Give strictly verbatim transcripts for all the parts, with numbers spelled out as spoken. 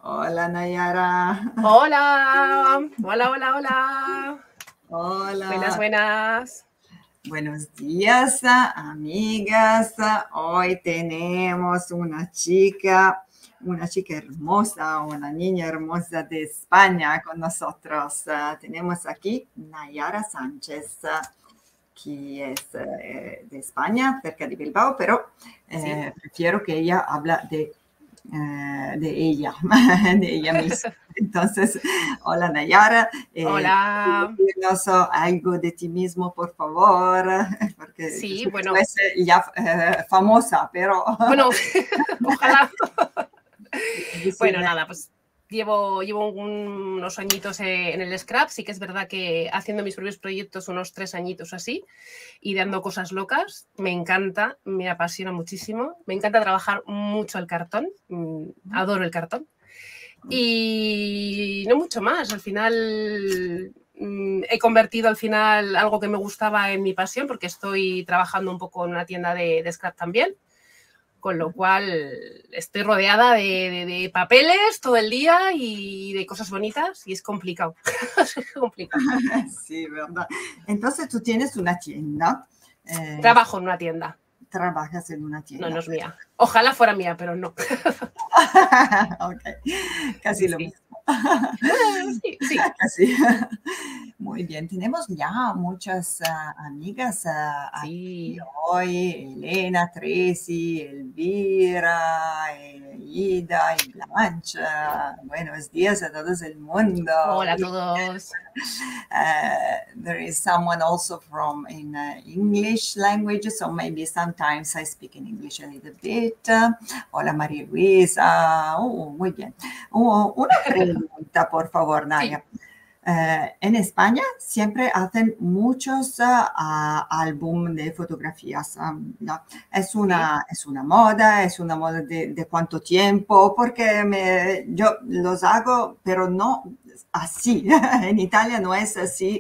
Hola, Nayara. Hola, hola, hola, hola. Hola. Buenas, buenas. Buenos días, amigas. Hoy tenemos una chica, una chica hermosa, una niña hermosa de España con nosotros. Uh, tenemos aquí Nayara Sánchez, que es uh, de España, cerca de Bilbao, pero uh, sí. prefiero que ella hable de Uh, de ella, de ella misma. Entonces, hola Nayara. Eh, hola. Dinos algo de ti mismo, por favor, porque sí, bueno. tú eres ya eh, famosa, pero... Bueno, ojalá. Bueno, nada, pues llevo, llevo unos añitos en el Scrap, sí que es verdad que haciendo mis propios proyectos unos tres añitos así, y dando cosas locas, me encanta, me apasiona muchísimo, me encanta trabajar mucho el cartón, adoro el cartón, y no mucho más, al final he convertido al final algo que me gustaba en mi pasión, porque estoy trabajando un poco en una tienda de, de Scrap también, con lo cual estoy rodeada de, de, de papeles todo el día y de cosas bonitas y es complicado. es complicado. Sí, verdad. Entonces tú tienes una tienda. Eh, Trabajo en una tienda. Trabajas en una tienda. No, no es mía. Ojalá fuera mía, pero no. Ok, casi sí, lo sí. mismo. sí, sí. Casi. Muy bien, tenemos ya muchas uh, amigas uh, sí. aquí hoy, Elena, Tracy, Elvira, eh, Ida y Blanche. Buenos días a todos el mundo. Hola a todos. Uh, there is someone also from in uh, English language, so maybe sometimes I speak in English a little bit. Uh, hola María Luisa. Oh, muy bien. Uh, una pregunta, por favor, Naya. Sí. Uh, en España siempre hacen muchos uh, álbumes de fotografías. Um, ¿no? Es, una, sí. es una moda, es una moda de, de cuánto tiempo, porque me, yo los hago, pero no así. En Italia no es así.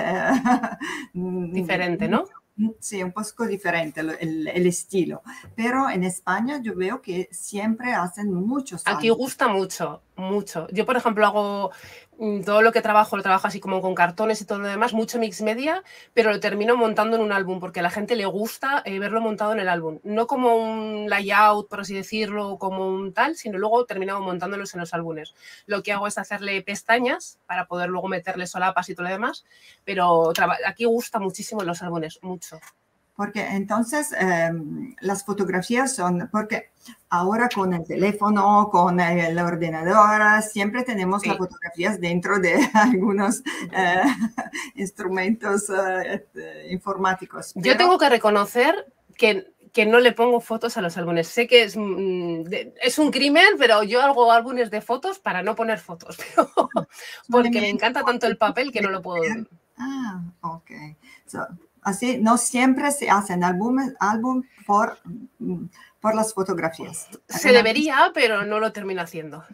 Uh, Diferente, ¿no? Sí, un poco diferente el, el estilo. Pero en España yo veo que siempre hacen muchos Aquí álbumes. gusta mucho, mucho. Yo, por ejemplo, hago todo lo que trabajo, lo trabajo así como con cartones y todo lo demás, mucho mix media, pero lo termino montando en un álbum, porque a la gente le gusta eh, verlo montado en el álbum. No como un layout, por así decirlo, como un tal, sino luego terminamos montándolos en los álbumes. Lo que hago es hacerle pestañas para poder luego meterle solapas y todo lo demás, pero aquí gusta muchísimo los álbumes, mucho. Porque entonces eh, las fotografías son, porque ahora con el teléfono, con el ordenador, siempre tenemos sí. las fotografías dentro de algunos eh, instrumentos eh, informáticos. Pero... Yo tengo que reconocer que, que no le pongo fotos a los álbumes. Sé que es, es un crimen, pero yo hago álbumes de fotos para no poner fotos. Pero, porque me encanta tanto el papel que no lo puedo... Ah, ok. So, así, no siempre se hacen álbumes álbum por, por las fotografías. Se debería, pero no lo termino haciendo.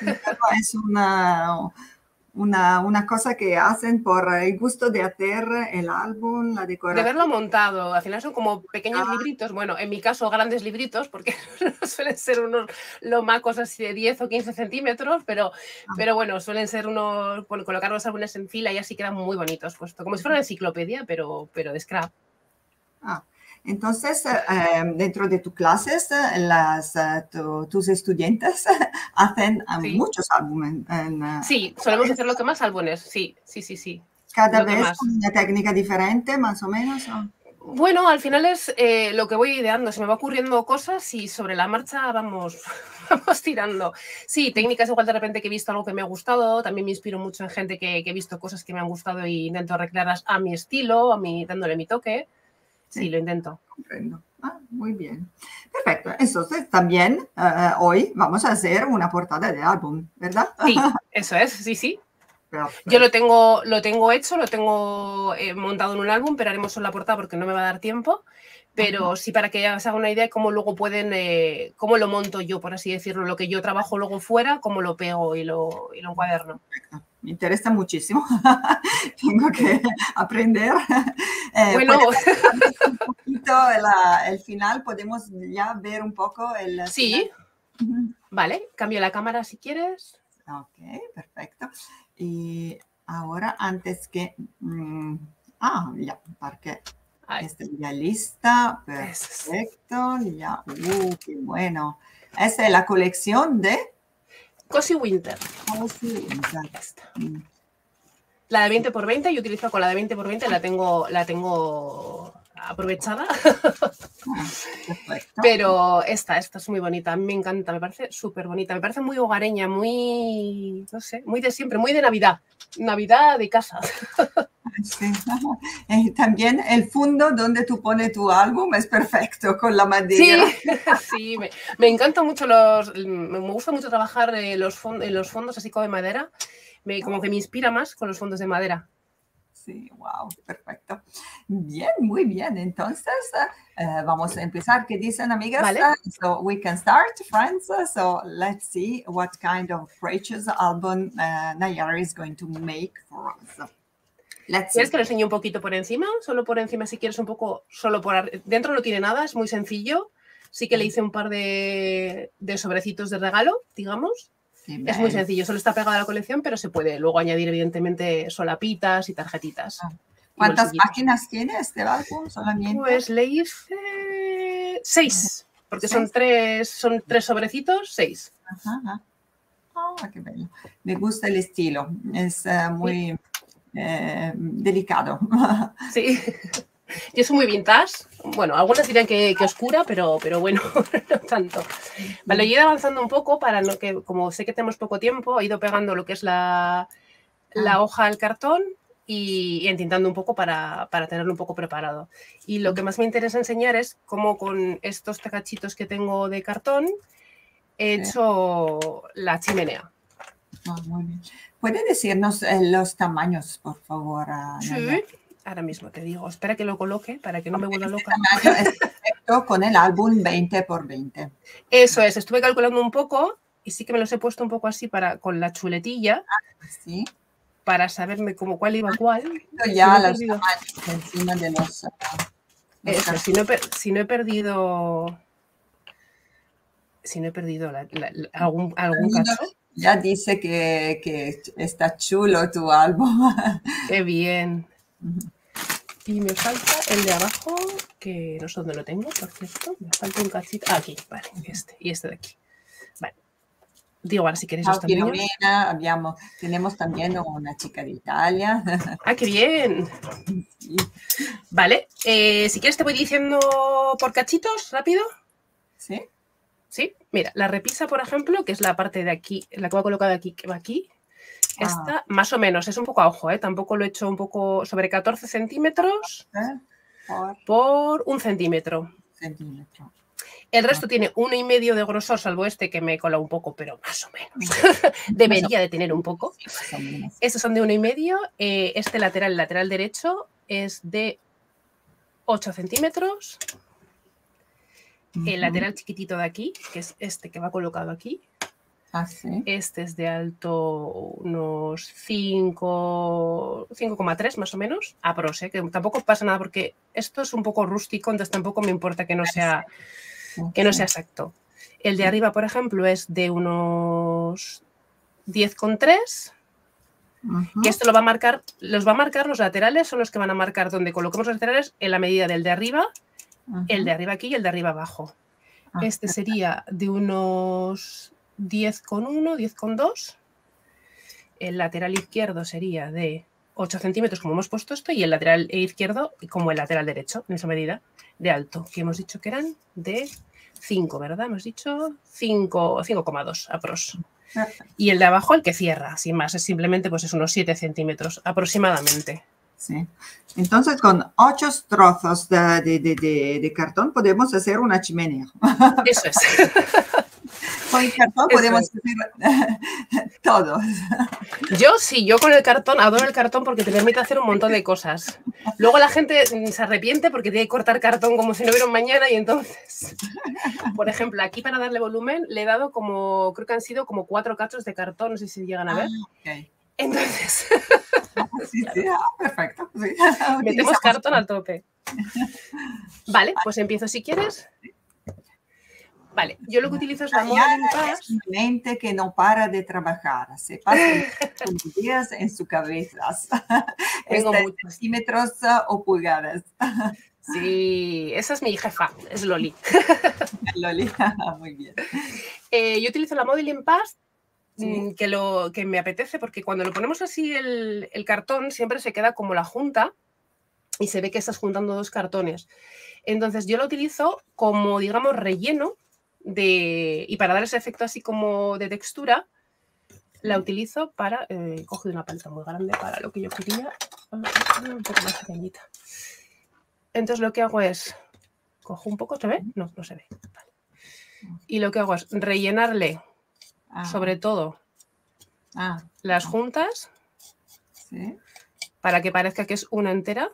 Es una, una, una cosa que hacen por el gusto de hacer el álbum, la decoración. De verlo montado. Al final son como pequeños ah. libritos. Bueno, en mi caso, grandes libritos, porque suelen ser unos lomacos así de diez o quince centímetros, pero, ah. pero bueno, suelen ser unos, bueno, colocar los álbumes en fila y así quedan muy bonitos, puesto como si fuera una enciclopedia, pero, pero de scrap. Ah. Entonces, eh, dentro de tus clases, las, uh, tu, tus estudiantes hacen uh, sí. muchos álbumes. En, uh, sí, solemos hacer lo que más álbumes, sí, sí, sí, sí. ¿Cada vez con una técnica diferente, más o menos? ¿O? Bueno, al final es eh, lo que voy ideando, se me va ocurriendo cosas y sobre la marcha vamos, vamos tirando. Sí, técnicas igual de repente que he visto algo que me ha gustado, también me inspiro mucho en gente que, que he visto cosas que me han gustado e intento recrearlas a mi estilo, a mi, dándole mi toque. Sí, sí, lo intento. Comprendo. Ah, muy bien. Perfecto. Entonces, también uh, hoy vamos a hacer una portada de álbum, ¿verdad? Sí, eso es, sí, sí. Perfecto. Yo lo tengo, lo tengo hecho, lo tengo eh, montado en un álbum, pero haremos solo la portada porque no me va a dar tiempo. Pero sí, para que se haga una idea de cómo luego pueden, eh, cómo lo monto yo, por así decirlo, lo que yo trabajo luego fuera, cómo lo pego y lo, y lo encuaderno. Perfecto. Me interesa muchísimo. Tengo que aprender. Eh, bueno, un poquito la, el final, podemos ya ver un poco el sí. final. Vale, cambio la cámara si quieres. Ok, perfecto. Y ahora antes que... mm, ah, ya, porque Ahí. estoy ya lista. Eso Perfecto, ya. Uh, qué bueno. Esa es la colección de... Cozy Winter. Cozy Winter. Esta. Mm, La de veinte por veinte, yo utilizo con la de veinte por veinte, la tengo, la tengo aprovechada. ah, perfecto. Pero esta, esta es muy bonita, a mí me encanta, me parece súper bonita, me parece muy hogareña, muy, no sé, muy de siempre, muy de Navidad, Navidad de casa. Sí. Eh, También el fondo donde tú pones tu álbum es perfecto con la madera. Sí, sí, me, me encantan mucho los, me gusta mucho trabajar eh, los fond, en los fondos así como de madera, me, como que me inspira más con los fondos de madera. Sí, wow, perfecto. Bien, muy bien. Entonces, uh, vamos a empezar. ¿Qué dicen, amigas? Vale. Uh, so we can start, friends. Uh, so let's see what kind of precious album uh, Nayara is going to make for us. Let's see. ¿Quieres que lo enseñe un poquito por encima? Solo por encima, si quieres un poco, solo por... Dentro no tiene nada, es muy sencillo. Sí que le hice un par de, de sobrecitos de regalo, digamos. Sí, es muy sencillo, solo está pegado a la colección, pero se puede luego añadir, evidentemente, solapitas y tarjetitas. Ah. ¿Cuántas páginas tiene este álbum solamente? Pues le hice seis, porque ¿Seis? son tres son tres sobrecitos, seis. Ajá, ajá. Oh, qué bello. Me gusta el estilo, es uh, muy sí. eh, delicado. Sí. Yo soy muy vintage. Bueno, algunas dirían que, que oscura, pero, pero bueno, no tanto. Vale, he ido avanzando un poco para no que, como sé que tenemos poco tiempo, he ido pegando lo que es la, la ah. hoja al cartón y, y entintando un poco para, para tenerlo un poco preparado. Y lo que más me interesa enseñar es cómo con estos cachitos que tengo de cartón he hecho la chimenea. Ah, muy bien. ¿Puede decirnos eh, los tamaños, por favor? Uh, sí. Ahora mismo te digo, espera que lo coloque para que no me vuelva loca. Este tamaño es perfecto con el álbum veinte por veinte. Eso es, estuve calculando un poco y sí que me los he puesto un poco así para con la chuletilla. Ah, sí. Para saberme como cuál iba cuál. Ya si no los tamaños encima de los... Uh, los Eso, si no, si no he perdido... Si no he perdido la, la, la, algún, algún cacho. Ya dice que, que está chulo tu álbum. Qué bien. Uh-huh. Y me falta el de abajo, que no sé dónde lo tengo, por cierto. Me falta un cachito. Ah, aquí, vale, este. Y este de aquí. Vale. Digo, ahora si queréis ah, los tamaños. Filomena, habíamos, tenemos también una chica de Italia. ¡Ah, qué bien! Sí. Vale. Eh, si quieres te voy diciendo por cachitos, rápido. ¿Sí? Sí. Mira, la repisa, por ejemplo, que es la parte de aquí, la que va colocada aquí, que va aquí. Esta, ah. más o menos, es un poco a ojo, ¿eh? Tampoco lo he hecho un poco sobre catorce centímetros ¿Eh? por... por un centímetro. centímetro. El resto ah. tiene uno y medio de grosor, salvo este que me he colado un poco, pero más o menos. Debería de tener un poco. Estos son de uno y medio. Eh, este lateral, el lateral derecho, es de ocho centímetros. Uh-huh. El lateral chiquitito de aquí, que es este que va colocado aquí. Ah, ¿sí? Este es de alto unos cinco coma tres más o menos, aprox, ¿eh? Que tampoco pasa nada porque esto es un poco rústico, entonces tampoco me importa que no sea, que no sea exacto. El de arriba, por ejemplo, es de unos diez coma tres, uh-huh. Que esto lo va a marcar, los va a marcar los laterales, son los que van a marcar donde coloquemos los laterales en la medida del de arriba, uh-huh. El de arriba aquí y el de arriba abajo. Uh-huh. Este sería de unos diez coma uno, diez coma dos. El lateral izquierdo sería de ocho centímetros, como hemos puesto esto, y el lateral izquierdo como el lateral derecho, en esa medida de alto, que hemos dicho que eran de cinco, ¿verdad? Hemos dicho cinco coma dos aprox. Y el de abajo, el que cierra, sin más, es simplemente pues es unos siete centímetros aproximadamente. Sí. Entonces, con ocho trozos de, de, de, de, de cartón podemos hacer una chimenea. Eso es. Con el cartón Eso podemos es. hacer todos. Yo sí, yo con el cartón, adoro el cartón porque te permite hacer un montón de cosas. Luego la gente se arrepiente porque tiene que cortar cartón como si no hubiera un mañana y entonces, por ejemplo, aquí para darle volumen le he dado como, creo que han sido como cuatro cachos de cartón, no sé si llegan a ver. Ah, okay. Entonces, sí, sí, ah, perfecto. Sí. Metemos cartón al tope. Vale, pues empiezo si quieres. Vale, yo lo que utilizo es la Dayana Modeling Pass. es una mente que no para de trabajar, se pasa los días en su cabeza. Tengo Está en muchos. centímetros o pulgadas. Sí, esa es mi jefa, es Loli. Loli, muy bien. Eh, yo utilizo la Modeling Pass, Sí. que, lo, que me apetece, porque cuando lo ponemos así el, el cartón siempre se queda como la junta y se ve que estás juntando dos cartones. Entonces yo lo utilizo como, digamos, relleno de, y para dar ese efecto así como de textura, la utilizo para, eh, he cogido una paleta muy grande para lo que yo quería, un poco más pequeñita. Entonces lo que hago es, cojo un poco, ¿se ve? No, no se ve. Vale. Y lo que hago es rellenarle, ah, sobre todo, ah, las juntas, ¿sí?, para que parezca que es una entera,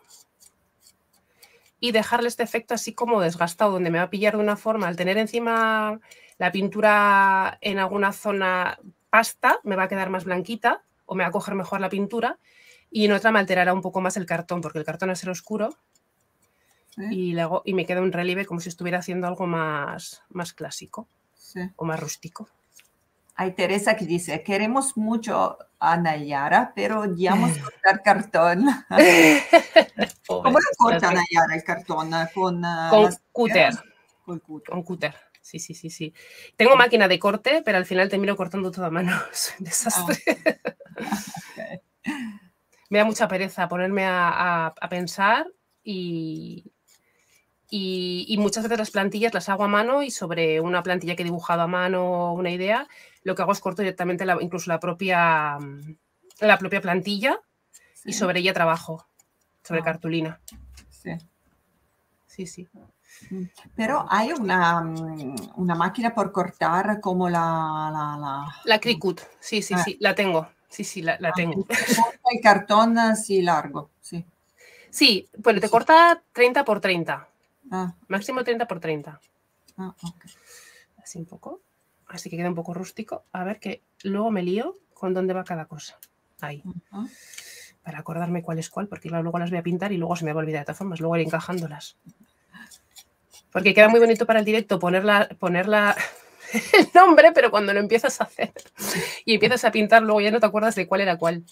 y dejarle este efecto así como desgastado, donde me va a pillar de una forma, al tener encima la pintura en alguna zona pasta, me va a quedar más blanquita, o me va a coger mejor la pintura, y en otra me alterará un poco más el cartón, porque el cartón va a ser oscuro, ¿sí?, y, luego, y me queda un relieve como si estuviera haciendo algo más, más clásico, sí, o más rústico. Hay Teresa que dice, queremos mucho a Nayara, pero odiamos cortar cartón. ¿Cómo lo corta Nayara el cartón? Con, uh, con las cúter. Con cúter. Con cúter. Sí, sí, sí, sí. Tengo máquina de corte, pero al final termino cortando todo a mano. Es un desastre. Ah. Okay. Me da mucha pereza ponerme a, a, a pensar y, y, y muchas veces las plantillas las hago a mano y sobre una plantilla que he dibujado a mano, una idea, lo que hago es corto directamente la, incluso la propia, la propia plantilla, sí, y sobre ella trabajo, sobre ah. cartulina. Sí. Sí, sí. Pero hay una, una máquina por cortar como la... La, la... la Cricut, sí, sí, ah. sí, la tengo. Sí, sí, la, la tengo. Corta el cartón así largo, sí. Sí, bueno, te corta treinta por treinta. Ah. Máximo treinta por treinta. Ah, okay. Así un poco. Así que queda un poco rústico. A ver que luego me lío con dónde va cada cosa. Ahí. Uh-huh. Para acordarme cuál es cuál, porque claro, luego las voy a pintar y luego se me va a olvidar de todas formas, luego ir encajándolas. Porque queda muy bonito para el directo ponerla, ponerla el nombre, pero cuando lo empiezas a hacer y empiezas a pintar, luego ya no te acuerdas de cuál era cuál.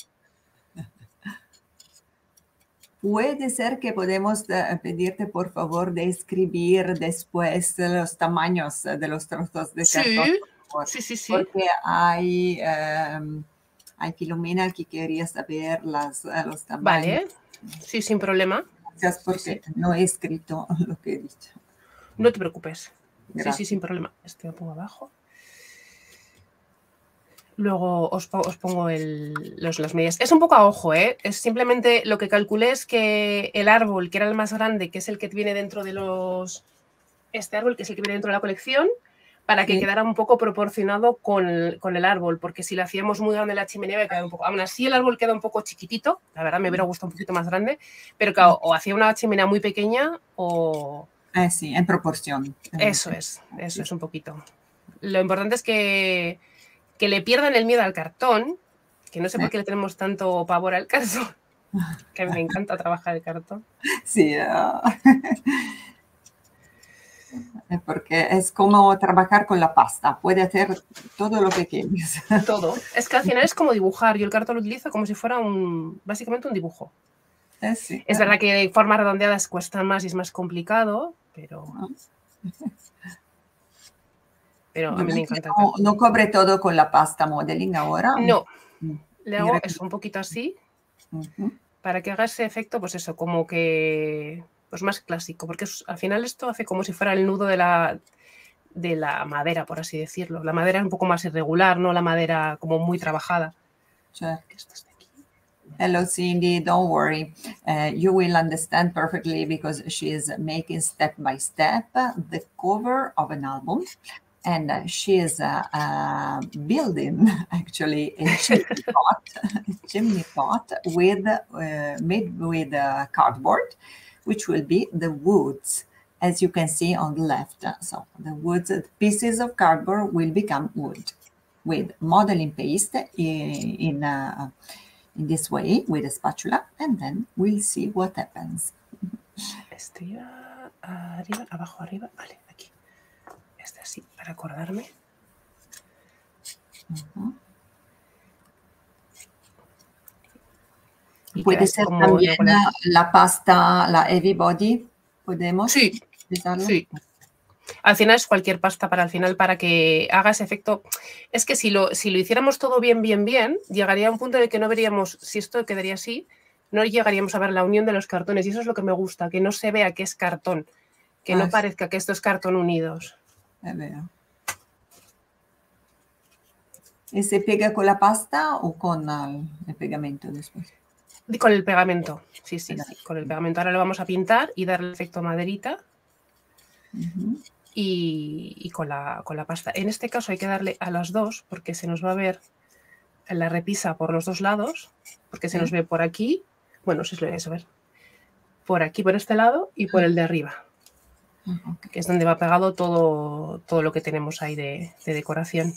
Puede ser que podemos uh, pedirte, por favor, de escribir después los tamaños de los trozos de sí, cartón. Sí, sí, sí. Porque hay, um, hay Filomena que quería saber las, los tamaños. Vale, sí, sin problema. Gracias, porque sí, sí. No he escrito lo que he dicho. No te preocupes. Gracias. Sí, sí, sin problema. Este lo pongo abajo. Luego os, os pongo el, los, las medidas. Es un poco a ojo, ¿eh? Es simplemente lo que calculé es que el árbol, que era el más grande, que es el que viene dentro de los... Este árbol, que es el que viene dentro de la colección, para que sí. quedara un poco proporcionado con, con el árbol, porque si lo hacíamos muy grande la chimenea, me quedaba un poco... Aún así el árbol queda un poco chiquitito, la verdad me hubiera gustado un poquito más grande, pero claro, o hacía una chimenea muy pequeña o... Eh, sí, en proporción. Eso es, eso sí. es un poquito. Lo importante es que... que le pierdan el miedo al cartón, que no sé por qué le tenemos tanto pavor al cartón, que a mí me encanta trabajar el cartón. Sí, uh, porque es como trabajar con la pasta, puede hacer todo lo que quieres. Todo. Es que al final es como dibujar, yo el cartón lo utilizo como si fuera un, básicamente un dibujo. Eh, sí, es verdad que formas redondeadas cuestan más y es más complicado, pero... Pero a mí me encanta. No, no cobre todo con la pasta modeling ahora. No, le hago eso un poquito así, uh-huh. para que haga ese efecto, pues eso, como que, pues más clásico, porque es, al final esto hace como si fuera el nudo de la, de la madera, por así decirlo. La madera es un poco más irregular, no la madera como muy trabajada. Sure. Hello, Cindy. Don't worry. Uh, you will understand perfectly because she is making step by step the cover of an album. And uh, she is uh, uh, building actually a chimney pot, a chimney pot with uh, made with uh, cardboard, which will be the woods, as you can see on the left. So the woods, the pieces of cardboard will become wood with modeling paste in in, uh, in this way with a spatula, and then we'll see what happens. Estoy arriba, abajo, arriba, vale, aquí. este así, para acordarme. Uh-huh. Y Puede ser también la, la pasta, la Heavy Body, ¿podemos sí, utilizarlo? Sí. Al final es cualquier pasta para al final, para que haga ese efecto. Es que si lo, si lo hiciéramos todo bien, bien, bien, llegaría a un punto de que no veríamos, si esto quedaría así, no llegaríamos a ver la unión de los cartones. Y eso es lo que me gusta, que no se vea que es cartón, que ah, no sí. parezca que esto es cartón unidos. Es verdad. ¿Y se pega con la pasta o con el, el pegamento después? Con el pegamento, sí, sí, sí, con el pegamento. Ahora lo vamos a pintar y darle el efecto maderita. Uh-huh. y, y con, la, con la pasta. En este caso hay que darle a las dos porque se nos va a ver en la repisa por los dos lados, porque se ¿Sí? nos ve por aquí, bueno, si os lo vais a ver, por aquí, por este lado y por el de arriba, uh-huh. que es donde va pegado todo, todo lo que tenemos ahí de, de decoración.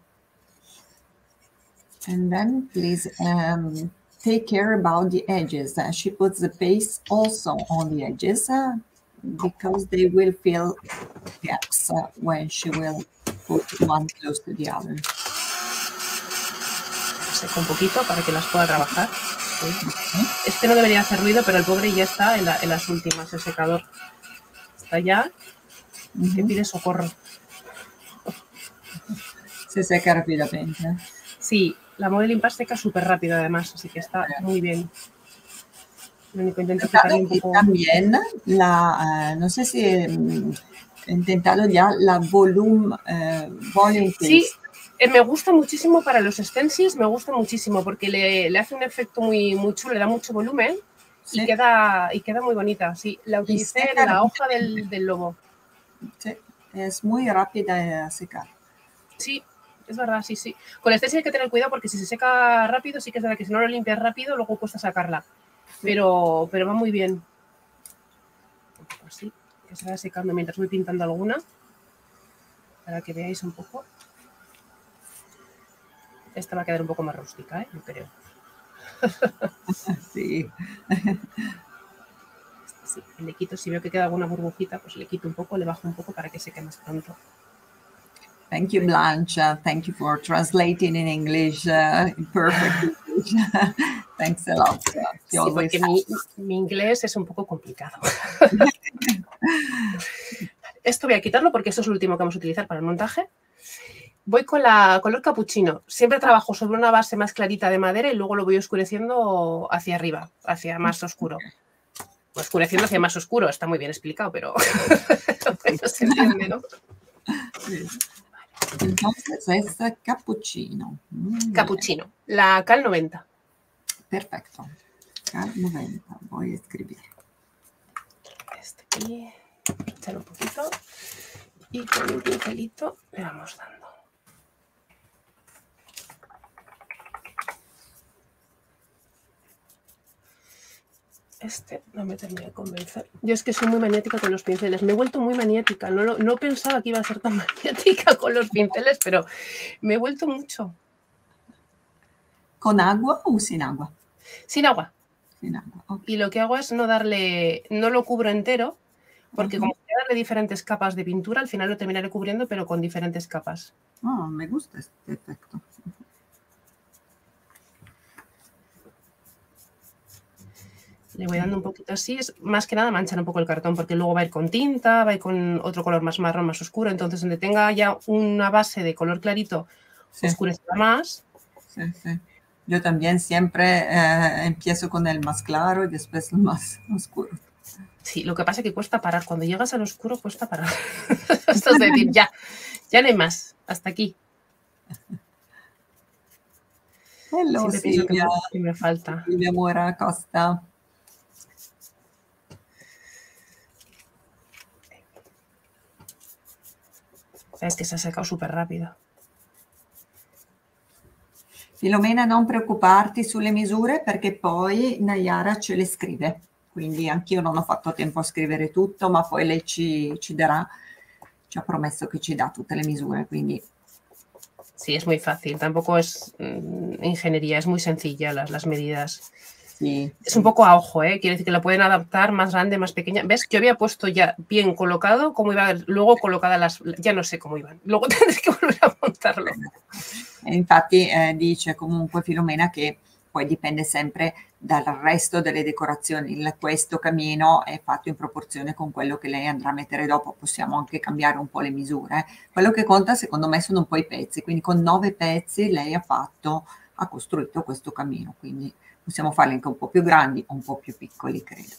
And then please um, take care about the edges. Uh, she puts the paste also on the edges. Uh, because they will fill gaps uh, when she will put one close to the other. Seco un poquito para que las pueda trabajar. Okay. Este no debería hacer ruido, pero el pobre ya está en, la, en las últimas, el secador. Está ya, uh-huh. que pide socorro. Se seca rápidamente. Sí, la Modeling Pass seca súper rápido además, así que está muy bien. Lo único intento quitarle un poco. También la, uh, no sé si he intentado ya la volume, uh, volume Sí, eh, me gusta muchísimo para los stencils, me gusta muchísimo porque le, le hace un efecto muy, muy chulo, le da mucho volumen sí. y, queda, y queda muy bonita. Sí, la utilicé en la hoja del, del lobo. Sí, es muy rápida a secar. Sí, es verdad, sí, sí. Con el stencil hay que tener cuidado porque si se seca rápido, sí que es verdad que si no lo limpias rápido, luego cuesta sacarla. Pero, pero va muy bien. Así, que se va secando mientras voy pintando alguna. Para que veáis un poco. Esta va a quedar un poco más rústica, ¿eh? Yo creo. Sí. Sí. Le quito, si veo que queda alguna burbujita, pues le quito un poco, le bajo un poco para que seque más pronto. Thank you, Blanche. Uh, thank you for translating in English, uh, in perfect English. Thanks a lot. Uh, sí, porque mi, mi inglés es un poco complicado. Esto voy a quitarlo porque esto es lo último que vamos a utilizar para el montaje. Voy con la color capuchino. Siempre trabajo sobre una base más clarita de madera y luego lo voy oscureciendo hacia arriba, hacia más oscuro. Oscureciendo hacia más oscuro, está muy bien explicado, pero no se entiende, ¿no? Sí. Entonces es cappuccino. Mm, cappuccino. La cal noventa. Perfecto. Cal noventa. Voy a escribir. Este aquí. Echar un poquito. Y con un pincelito le vamos dando. Este no me termina de convencer. Yo es que soy muy maniática con los pinceles. Me he vuelto muy maniática. No, no pensaba que iba a ser tan maniática con los pinceles, pero me he vuelto mucho. ¿Con agua o sin agua? Sin agua. Sin agua. Okay. Y lo que hago es no darle, no lo cubro entero, porque uh-huh. como voy a darle diferentes capas de pintura, al final lo terminaré cubriendo, pero con diferentes capas. Oh, me gusta este efecto. Le voy dando un poquito así, es más que nada manchar un poco el cartón porque luego va a ir con tinta, va a ir con otro color más marrón, más oscuro, entonces donde tenga ya una base de color clarito, sí. oscurecerá más. Sí, sí. Yo también siempre eh, empiezo con el más claro y después el más oscuro. Sí, lo que pasa es que cuesta parar, cuando llegas al oscuro cuesta parar. Esto es decir, ya, ya no hay más, hasta aquí. Hello, Siempre Silvia. pienso que me, que me falta. Silvia Mora Costa. Es que se ha secado súper rápido. Filomena, non preoccuparti sulle misure perché poi Nayara ce le scrive. Quindi anch'io non ho fatto tempo a scrivere tutto, ma poi lei ci, ci darà, ci ha promesso che ci dà tutte le misure. Quindi... Sí, es muy fácil. Tampoco es mmm, ingeniería, es muy sencilla las, las medidas. Sí, Es sí. un poco a ojo, ¿eh? Quiere decir que lo pueden adaptar más grande, más pequeña. ¿Ves? Yo había puesto ya bien colocado cómo iba, luego colocada las... Ya no sé cómo iban. Luego tendré que volver a montarlo. E infatti eh, dice comunque Filomena che poi dipende sempre dal resto delle decorazioni. Il- questo camino è fatto in proporzione con quello che lei andrà a mettere dopo. Possiamo anche cambiare un po' le misure. Quello che conta secondo me sono un po' i pezzi. Quindi con nove pezzi lei ha fatto, ha costruito questo camino. Quindi possiamo farli anche un po' più grandi o un po' più piccoli, credo.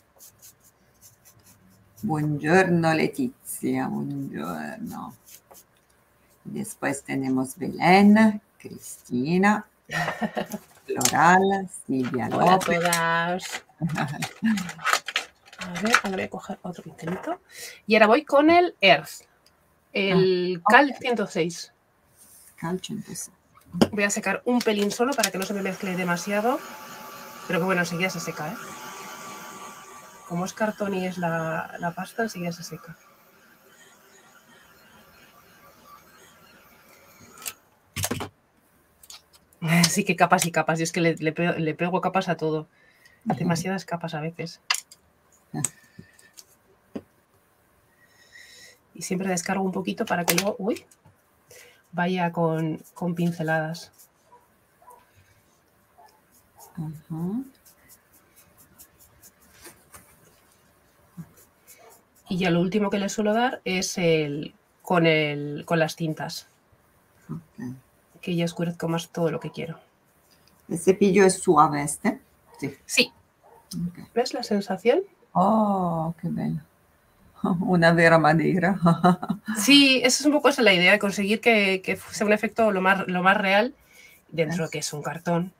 Buongiorno Letizia, buongiorno. Después tenemos Belén, Cristina, Floral, Silvia Hola a López. todas. A ver, ahora voy a coger otro pincelito. Y ahora voy con el Earth, el Ah, Cal ok. ciento seis. Cal centosei. Voy a secar un pelín solo para que no se me mezcle demasiado. Pero que bueno, enseguida se seca, ¿eh? Como es cartón y es la, la pasta, enseguida se seca. Sí que capas y capas. Y es que le, le, pego, le pego capas a todo. Demasiadas capas a veces. Y siempre descargo un poquito para que luego, uy, vaya con, con pinceladas. Uh-huh. Y ya lo último que le suelo dar es el con, el, con las tintas. Okay. Que ya oscurezco más todo lo que quiero. El cepillo es suave este. Sí. Sí. Okay. ¿Ves la sensación? Oh, qué bello. Una vera madera. Sí, esa es un poco esa la idea, de conseguir que, que sea un efecto lo más, lo más real, dentro de que es un cartón.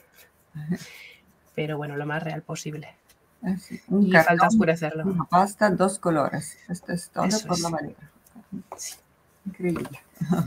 Pero bueno, lo más real posible. Eh, sí. Un Y cartón, falta oscurecerlo. una pasta, dos colores. Esto es todo Eso por es. la madera. Sí. Increíble.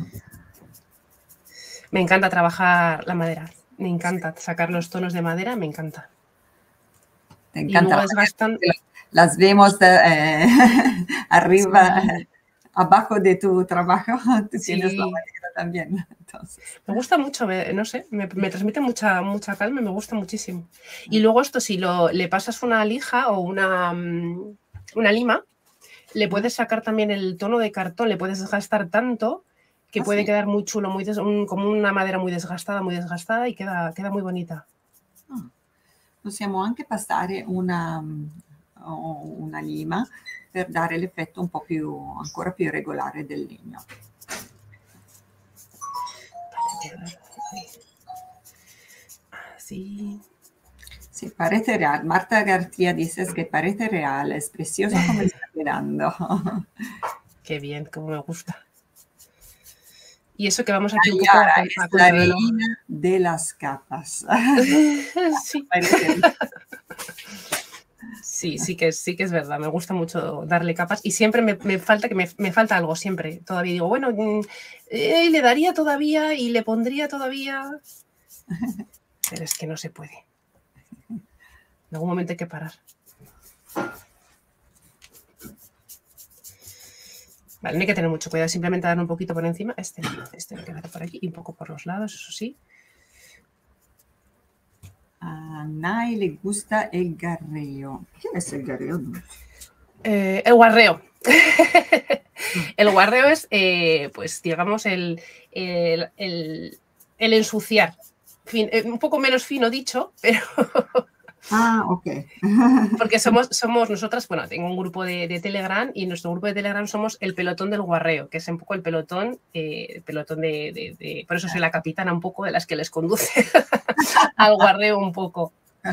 Me encanta trabajar la madera. Me encanta sacar los tonos de madera, me encanta. Te Y encanta luego la desgastan. madera, las vemos eh, arriba, Sí. abajo de tu trabajo. Tú tienes la Sí. madera también. Entonces. Me gusta mucho, me, no sé, me, me transmite mucha, mucha calma, me gusta muchísimo. Y luego esto, si lo, le pasas una lija o una, una lima, le puedes sacar también el tono de cartón, le puedes desgastar tanto que Ah, puede sí. quedar muy chulo, muy des, un, como una madera muy desgastada, muy desgastada y queda, queda muy bonita. Ah. Possiamo anche passare una, una lima per dare l'effetto un po' più, ancora più regolare del legno. Así. Sí, parece real. Marta García dices que parece real, es precioso como está quedando. Qué bien, como me gusta. Y eso que vamos aquí un poco Nayara a, es a la contrarreloj. reina de las capas. Sí. Parece real. Sí, sí que, es, sí que es verdad, me gusta mucho darle capas y siempre me, me falta que me, me falta algo, siempre. Todavía digo, bueno, eh, le daría todavía y le pondría todavía, pero es que no se puede. En algún momento hay que parar. Vale, no hay que tener mucho cuidado, simplemente darle un poquito por encima. Este, este lo quedará por aquí y un poco por los lados, eso sí. A Nay le gusta el garreo. ¿Qué es el garreo? Eh, el guarreo. El guarreo es, eh, pues, digamos, el, el, el, el ensuciar. Fin, eh, un poco menos fino dicho, pero... Ah, ok. Porque somos, somos nosotras, bueno, tengo un grupo de, de Telegram y nuestro grupo de Telegram somos el pelotón del guarreo, que es un poco el pelotón, eh, pelotón de, de, de... Por eso soy la capitana un poco de las que les conduce al guarreo un poco.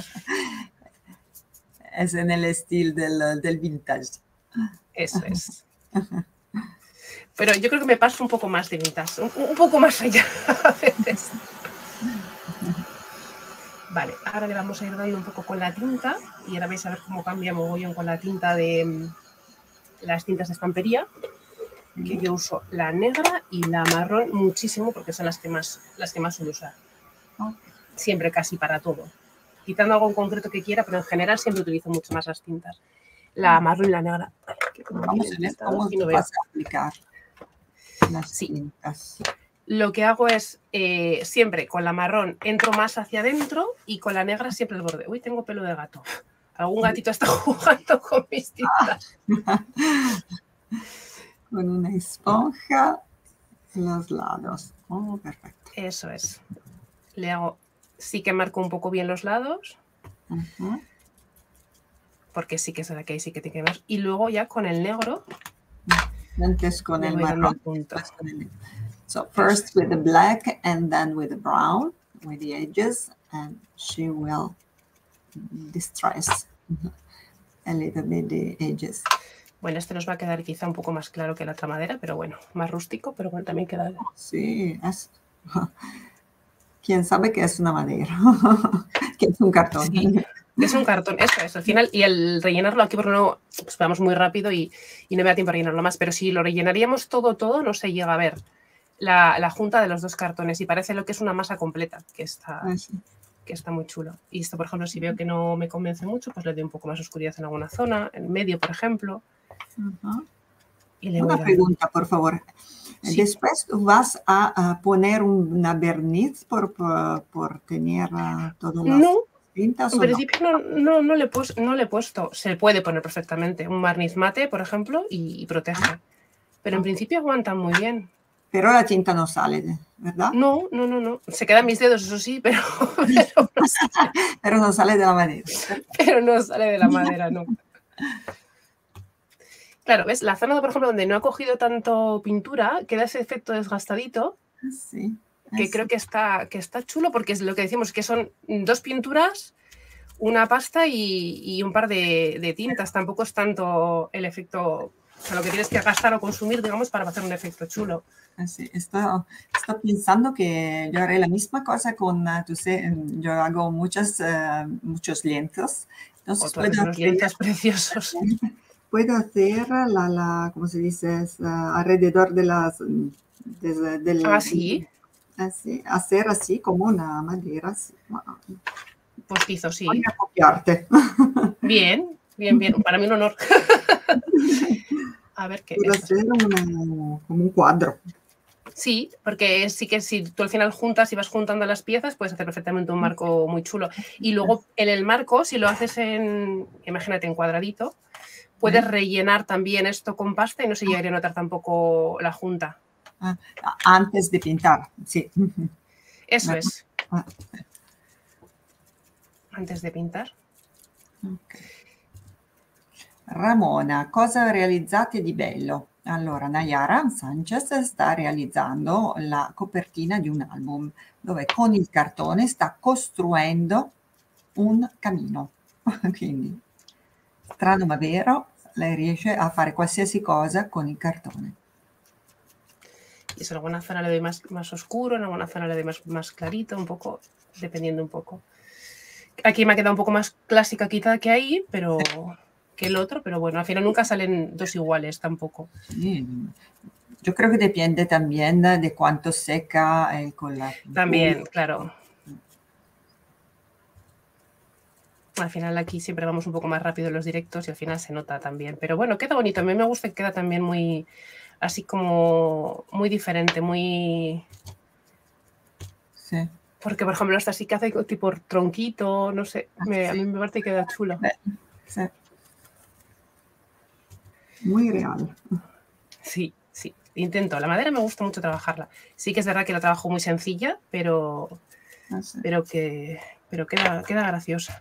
Es en el estilo del, del vintage. Eso es. Pero yo creo que me paso un poco más de vintage, un, un poco más allá a veces. Vale, ahora le vamos a ir dando un poco con la tinta y ahora vais a ver cómo cambia mogollón con la tinta de las tintas de estampería, que yo uso la negra y la marrón muchísimo porque son las que más, las que más suelo usar. Siempre casi para todo. Quitando algo en concreto que quiera, pero en general siempre utilizo mucho más las tintas. La marrón y la negra. Vamos a ver cómo y no vas veo. a aplicar las Sí. tintas. lo que hago es, eh, siempre con la marrón entro más hacia adentro y con la negra siempre el borde. Uy, tengo pelo de gato. Algún gatito está jugando con mis tintas. Con una esponja en los lados. Oh, perfecto. Eso es. Le hago, sí que marco un poco bien los lados. Uh-huh. Porque sí que es la que ahí sí que tiene que ver. Y luego ya con el negro. Antes con el marrón. Con el... So first with the black and then with the brown, with the edges, and she will distress a little bit the edges. Bueno, este nos va a quedar quizá un poco más claro que la otra madera, pero bueno, más rústico, pero bueno, también queda... Sí, es... ¿Quién sabe que es una madera? Que es un cartón. Sí, es un cartón, eso es, al final, y el rellenarlo aquí, porque no, pues vamos muy rápido y, y no me da tiempo a rellenarlo más, pero si lo rellenaríamos todo, todo, no se llega a ver la, la junta de los dos cartones y parece lo que es una masa completa, que está, Ah, sí. que está muy chulo. Y esto, por ejemplo, si veo que no me convence mucho, pues le doy un poco más oscuridad en alguna zona, en medio, por ejemplo. Uh-huh. Y le Una voy pregunta, por favor. Sí. Después vas a, a poner una verniz por, por, por tener uh, todas las no, tintas. En ¿o principio no, no, no, le pues, no le he puesto. Se puede poner perfectamente un barniz mate, por ejemplo, y, y protege. Pero en principio aguantan muy bien. Pero la tinta no sale, ¿verdad? No, no, no, no. Se quedan mis dedos, eso sí, pero, pero, no, sale. Pero no sale de la madera. Pero no sale de la madera, no. Claro, ¿ves? La zona, por ejemplo, donde no ha cogido tanto pintura, queda ese efecto desgastadito. Sí. Que sí. creo que está, que está chulo, porque es lo que decimos, que son dos pinturas, una pasta y, y un par de, de tintas. Tampoco es tanto el efecto, o sea, lo que tienes que gastar o consumir, digamos, para hacer un efecto chulo. Sí, estoy, estoy pensando que yo haré la misma cosa con, tú sé, yo hago muchas, uh, muchos lienzos. Entonces, o tú haces unos lienzos preciosos. Puedo hacer la, la ¿cómo se dice? Es, uh, alrededor de las... De, de, de, ah, sí. Así, hacer así como una madera. Así. Postizo, sí. Voy a copiarte. Bien, bien, bien. Para mí un honor. A ver qué Puedo es. hacer una, como un cuadro. Sí, porque sí que si tú al final juntas y vas juntando las piezas, puedes hacer perfectamente un marco muy chulo. Y luego en el marco, si lo haces en, imagínate, en cuadradito, puedes ¿Eh? rellenar también esto con pasta y no se llegaría a notar tampoco la junta. Ah, antes de pintar, sí. Eso ah, es. Ah. Antes de pintar. Okay. Ramona, cosa realizzate di bello? Allora, Nayara Sanchez sta realizzando la copertina di un album dove con il cartone sta costruendo un camino. Quindi, strano ma vero, lei riesce a fare qualsiasi cosa con il cartone. Y eso en alguna zona le doy más, más oscuro, en alguna zona le doy más, más clarito, un poco, dependiendo un poco. Aquí me ha quedado un poco más clásica quizá que ahí, pero... que el otro, pero bueno, al final nunca salen dos iguales tampoco. Sí. Yo creo que depende también de cuánto seca eh, con la pintura. También, claro. Al final aquí siempre vamos un poco más rápido en los directos y al final se nota también. Pero bueno, queda bonito. A mí me gusta que queda también muy, así como muy diferente, muy... Sí. Porque, por ejemplo, esta sí que hace tipo tronquito, no sé. Me, sí. A mí me parece que queda chulo. Sí. Muy real. Sí, sí. Intento. La madera me gusta mucho trabajarla. Sí que es verdad que la trabajo muy sencilla, pero, ah, sí. pero que pero queda, queda graciosa.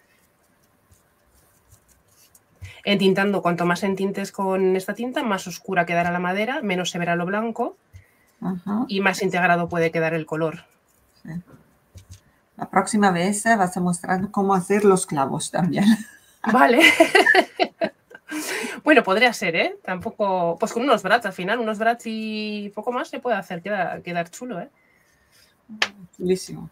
Entintando, cuanto más entintes con esta tinta, más oscura quedará la madera, menos se verá lo blanco. Ajá. Y más integrado puede quedar el color. Sí. La próxima vez vas a mostrar cómo hacer los clavos también. Vale. Bueno, podría ser, ¿eh? Tampoco... Pues con unos brats al final, unos brats y poco más se puede hacer, queda, quedar chulo, ¿eh? Chulissimo.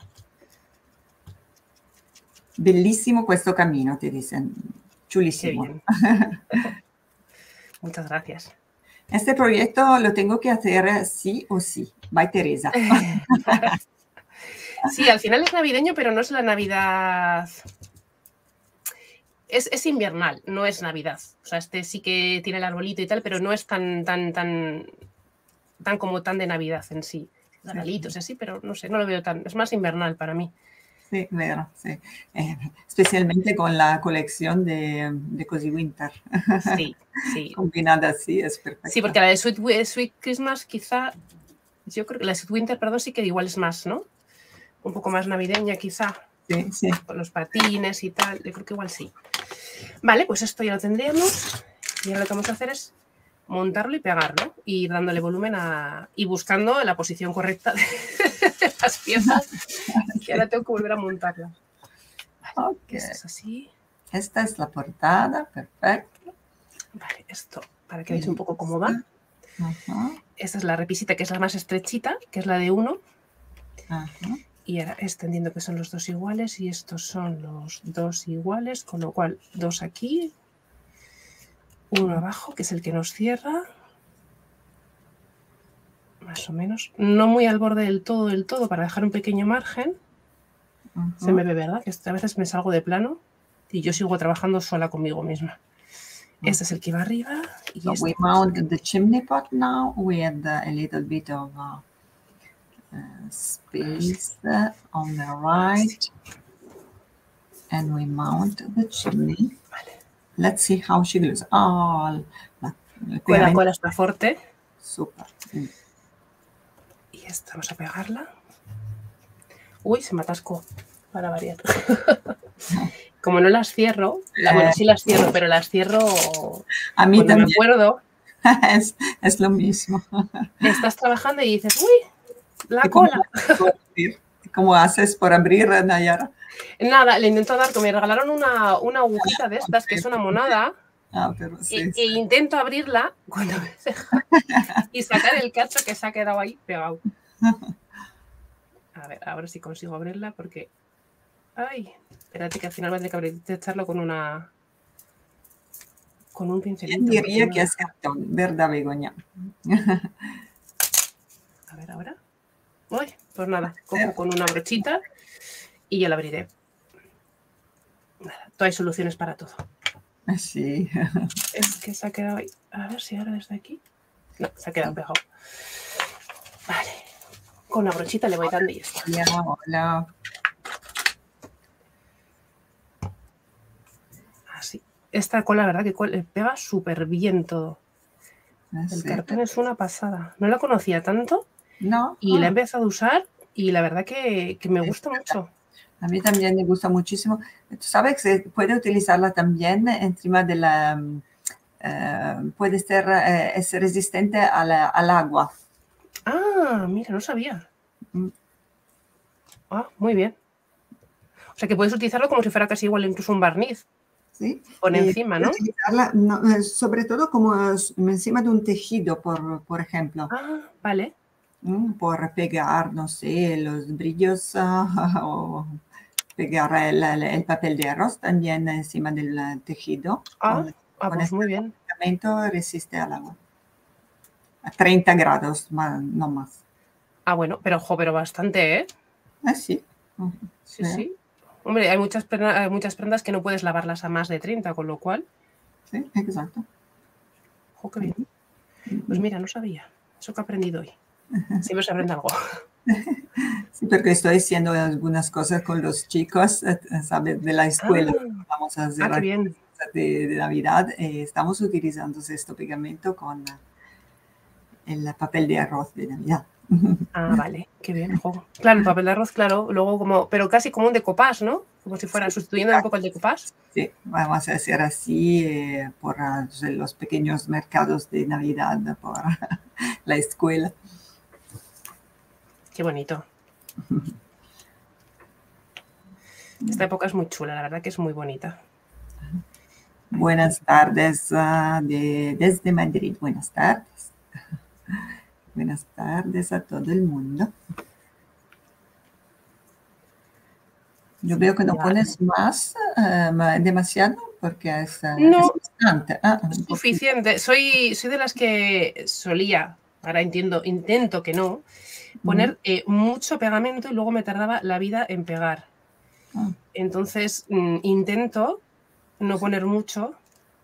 Bellissimo questo cammino, te dicen. Chulísimo. Muchas gracias. Este proyecto lo tengo que hacer sí o sí. Bye, Teresa. Sí, al final es navideño, pero no es la Navidad... Es, es invernal, no es Navidad. O sea, este sí que tiene el arbolito y tal, pero no es tan, tan, tan, tan como tan de Navidad en sí. regalitos y así, pero no sé, no lo veo tan, es más invernal para mí. Sí, vero, sí. Eh, especialmente con la colección de, de Cozy Winter. Sí, sí. Combinada así es perfecta. Sí, porque la de Sweet, Sweet Christmas quizá, yo creo que la de Sweet Winter, perdón, sí que igual es más, ¿no? Un poco más navideña quizá. Sí, sí. Con los patines y tal, yo creo que igual sí. Vale, pues esto ya lo tendríamos. Y ahora lo que vamos a hacer es montarlo y pegarlo. Y ir dándole volumen a... y buscando la posición correcta de las piezas. Que ahora tengo que volver a montarlas. Vale, Okay. esto es así. Esta es la portada, perfecto. Vale, esto, para que veáis un poco cómo va. Uh-huh. Esta es la repisita, que es la más estrechita, que es la de uno. Uh-huh. Y ahora extendiendo que son los dos iguales y estos son los dos iguales, con lo cual dos aquí, uno abajo, que es el que nos cierra, más o menos, no muy al borde del todo, del todo, para dejar un pequeño margen. Uh-huh. Se me ve, ¿verdad? Que a veces me salgo de plano y yo sigo trabajando sola conmigo misma. Uh-huh. Este es el que va arriba. Y so este we mount the chimney pot now with a little bit of uh, uh, space uh, on the right. And we mount the chimney. Vale. Let's see how she glues. Oh, la, con la cola está fuerte. Super. Mm. Y esta vamos a pegarla. Uy, se me atascó, para variar. Como no las cierro, la, bueno, sí las cierro, pero las cierro a mí cuando también. me acuerdo. es, es lo mismo. Estás trabajando y dices, uy, la cola. ¿Cómo haces por abrir, Nayara? Nada, le intento dar, que me regalaron una, una agujita de estas, que es una monada, ah, pero sí, y, sí. e intento abrirla cuando me deja y sacar el cacho que se ha quedado ahí pegado. A ver, ahora sí consigo abrirla porque... Ay, espérate que al final voy a tener que echarlo con una... con un pincelito. ¿Quién diría que es cartón? ¿Verdad, Begoña? A ver, ahora. Uy, pues nada, cojo con una brochita y ya la abriré. Nada, todo hay soluciones para todo. Sí. Es que se ha quedado ahí. A ver si ahora desde aquí. No, se ha quedado pegado. Vale. Con la brochita le voy dando y ya está. Ya, hola. Así. Esta cola, la verdad, que pega súper bien todo. El sí. cartón es una pasada. No la conocía tanto. No. Y ah. la he empezado a usar y la verdad que, que me gusta mucho. A mí también me gusta muchísimo. Tú sabes que se puede utilizarla también encima de la... Uh, puede ser uh, es resistente a la, al agua. Ah, mira, no sabía. Mm. Ah, muy bien. O sea que puedes utilizarlo como si fuera casi igual incluso un barniz. Sí. Por eh, encima, ¿no? Utilizarla, no, sobre todo como encima de un tejido, por, por ejemplo. Ah, vale. Mm, por pegar, no sé, los brillos uh, o pegar el, el, el papel de arroz también encima del tejido. Ah, con, ah con pues este muy bien. pegamento resiste al agua. A treinta grados, más, no más. Ah, bueno, pero ojo, pero bastante, ¿eh? Ah, sí. Uh, sí, sí, sí. Hombre, hay muchas, prendas, hay muchas prendas que no puedes lavarlas a más de treinta, con lo cual... Sí, exacto. Ojo, qué bien. Pues mira, no sabía. Eso que he aprendido hoy. Siempre se aprende algo. Sí, porque estoy haciendo algunas cosas con los chicos, ¿sabes? De la escuela. Ah, Vamos a hacer ah, qué bien. De, de Navidad. Eh, estamos utilizando este pegamento con el papel de arroz de Navidad. Ah, vale, qué bien. Jo. Claro, el papel de arroz, claro, luego como, pero casi como un decoupage, ¿no? Como si fuera sí, sustituyendo exacto. un poco el decoupage. Sí, vamos a hacer así eh, por uh, los pequeños mercados de Navidad, por la escuela. Qué bonito. Esta época es muy chula, la verdad que es muy bonita. Buenas tardes uh, de, desde Madrid. Buenas tardes. Buenas tardes a todo el mundo. Yo veo que no pones más, uh, demasiado, porque es, uh, no, es bastante. Ah, es suficiente. Soy, soy de las que solía, ahora entiendo, intento que no, poner mm. eh, mucho pegamento y luego me tardaba la vida en pegar. Ah. Entonces, mm, intento no poner mucho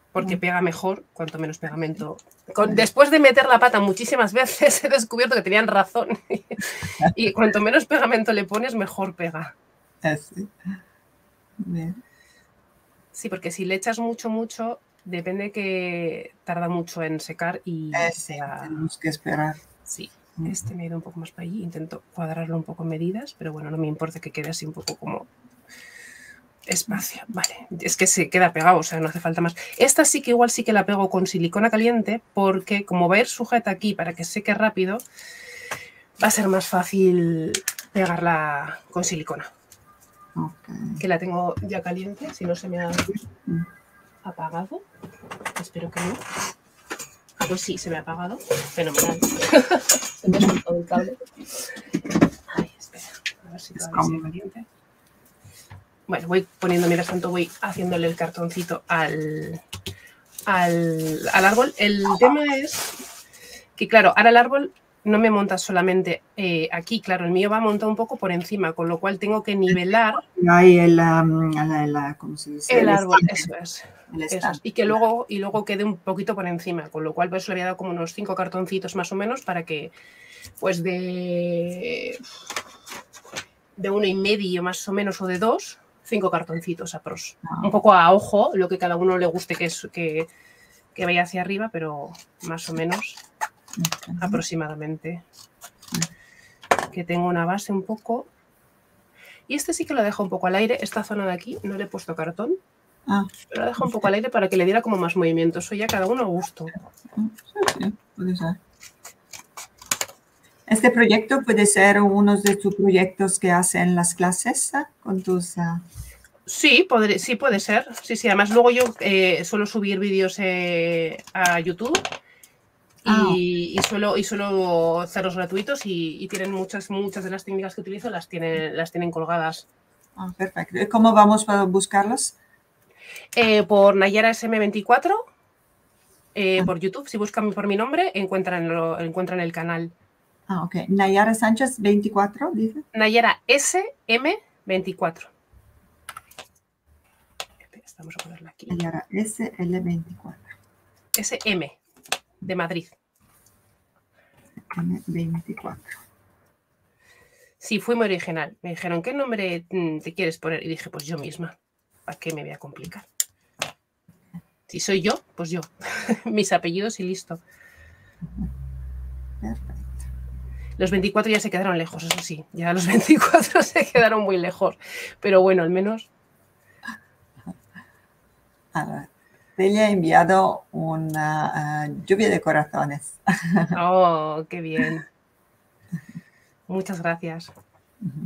porque pega mejor cuanto menos pegamento. Con, después de meter la pata muchísimas veces he descubierto que tenían razón y cuanto menos pegamento le pones, mejor pega. Así. Bien. Sí, porque si le echas mucho, mucho, depende que tarda mucho en secar y Eh, sea... Tenemos que esperar. Sí, este me ha ido un poco más para allí, intento cuadrarlo un poco en medidas, pero bueno, no me importa que quede así un poco como... espacio, vale, es que se queda pegado, o sea, no hace falta más. Esta sí que igual sí que la pego con silicona caliente porque como va a ir sujeta aquí para que seque rápido, va a ser más fácil pegarla con silicona. Okay. Que la tengo ya caliente, si no se me ha apagado. Espero que no. Ah, pues sí, se me ha apagado. Fenomenal. Se me ha soltado el cable. Ay, espera, a ver si todavía sigue caliente. Bueno, voy poniendo, mientras tanto voy haciéndole el cartoncito al, al, al árbol. El tema es que, claro, ahora el árbol no me monta solamente eh, aquí, claro, el mío va montado un poco por encima, con lo cual tengo que nivelar. Hay el, um, el, el, ¿cómo se dice? El, el árbol, eso es. El eso es. Y que luego, y luego quede un poquito por encima, con lo cual por eso le había dado como unos cinco cartoncitos más o menos para que, pues de, de uno y medio más o menos o de dos, cinco cartoncitos a pros. Ah. Un poco a ojo, lo que cada uno le guste que, es, que, que vaya hacia arriba, pero más o menos okay. aproximadamente. Que tengo una base un poco. Y este sí que lo dejo un poco al aire. Esta zona de aquí no le he puesto cartón. Ah, pero lo dejo un poco al aire para que le diera como más movimiento. Eso ya cada uno a gusto. Sí, sí, puede ser. Este proyecto puede ser uno de tus proyectos que hacen las clases ¿eh? Con tus... Uh... Sí, podré, sí, puede ser. Sí, sí. Además, luego yo eh, suelo subir vídeos eh, a YouTube y, ah. y, suelo, y suelo hacerlos gratuitos y, y tienen muchas, muchas de las técnicas que utilizo las tienen, las tienen colgadas. Ah, perfecto. ¿Cómo vamos a buscarlas? Eh, por Nayara S M veinticuatro, eh, ah. por YouTube. Si buscan por mi nombre, encuentran, lo, encuentran el canal. Ah, ok. Nayara Sánchez veinticuatro, dice. Nayara S M veinticuatro. Vamos a ponerla aquí. Nayara S L veinticuatro. S M, de Madrid. M veinticuatro. Sí, fui muy original. Me dijeron, ¿qué nombre te quieres poner? Y dije, pues yo misma. ¿Para qué me voy a complicar? Si soy yo, pues yo. Mis apellidos y listo. Perfecto. Los veinticuatro ya se quedaron lejos, eso sí. Ya los veinticuatro se quedaron muy lejos. Pero bueno, al menos... A ver, te le he enviado una uh, lluvia de corazones. Oh, qué bien. Muchas gracias. Uh-huh.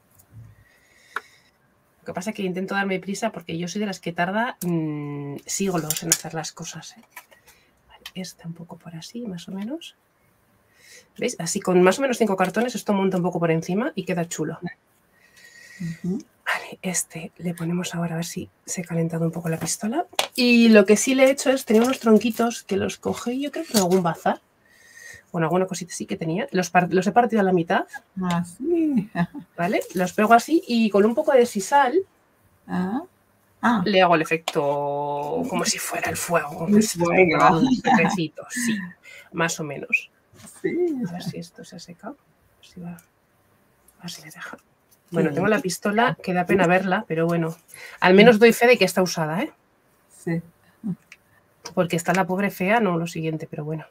Lo que pasa es que intento darme prisa porque yo soy de las que tarda mmm, siglos en hacer las cosas. ¿eh? Vale, esta un poco por así, más o menos. ¿Veis? Así con más o menos cinco cartones esto monta un poco por encima y queda chulo. Uh-huh. Vale, este le ponemos ahora a ver si se ha calentado un poco la pistola. Y lo que sí le he hecho es, tenía unos tronquitos que los cogí yo creo que en algún bazar. Bueno, alguna cosita sí que tenía. Los, los he partido a la mitad. Ah, sí. Vale, los pego así y con un poco de sisal ah. Ah. le hago el efecto como si fuera el fuego. El fuego. Sí, más o menos. Sí. A ver si esto se ha secado. A ver si, va. A ver si me deja. Bueno, tengo la pistola, que da pena verla, pero bueno, al menos doy fe de que está usada, ¿eh? Sí. Porque está la pobre fea, no lo siguiente, pero bueno.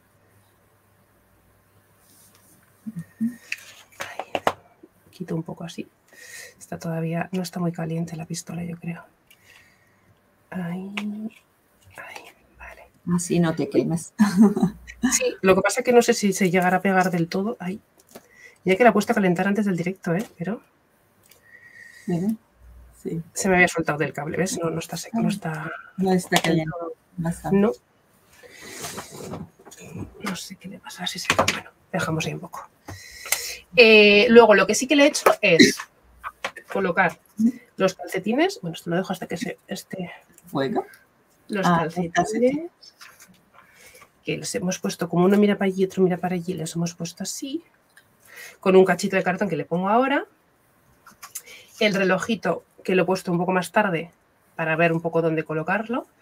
Ay, quito un poco así. Está todavía, no está muy caliente la pistola, yo creo. Ahí, ahí, vale. Así no te quemes. Sí, lo que pasa es que no sé si se llegará a pegar del todo. Ahí. Ya que la he puesto a calentar antes del directo, ¿eh? Pero... Sí. Se me había soltado del cable, ¿ves? No, no está seco, no está... No está caliente. No. No sé qué le pasa, si se... Bueno, dejamos ahí un poco. Eh, luego, lo que sí que le he hecho es colocar los calcetines. Bueno, esto lo dejo hasta que se... Este... ¿Fuego? Los ah, calcetines. Que les hemos puesto, como uno mira para allí y otro mira para allí, les hemos puesto así. Con un cachito de cartón que le pongo ahora. El relojito que lo he puesto un poco más tarde para ver un poco dónde colocarlo.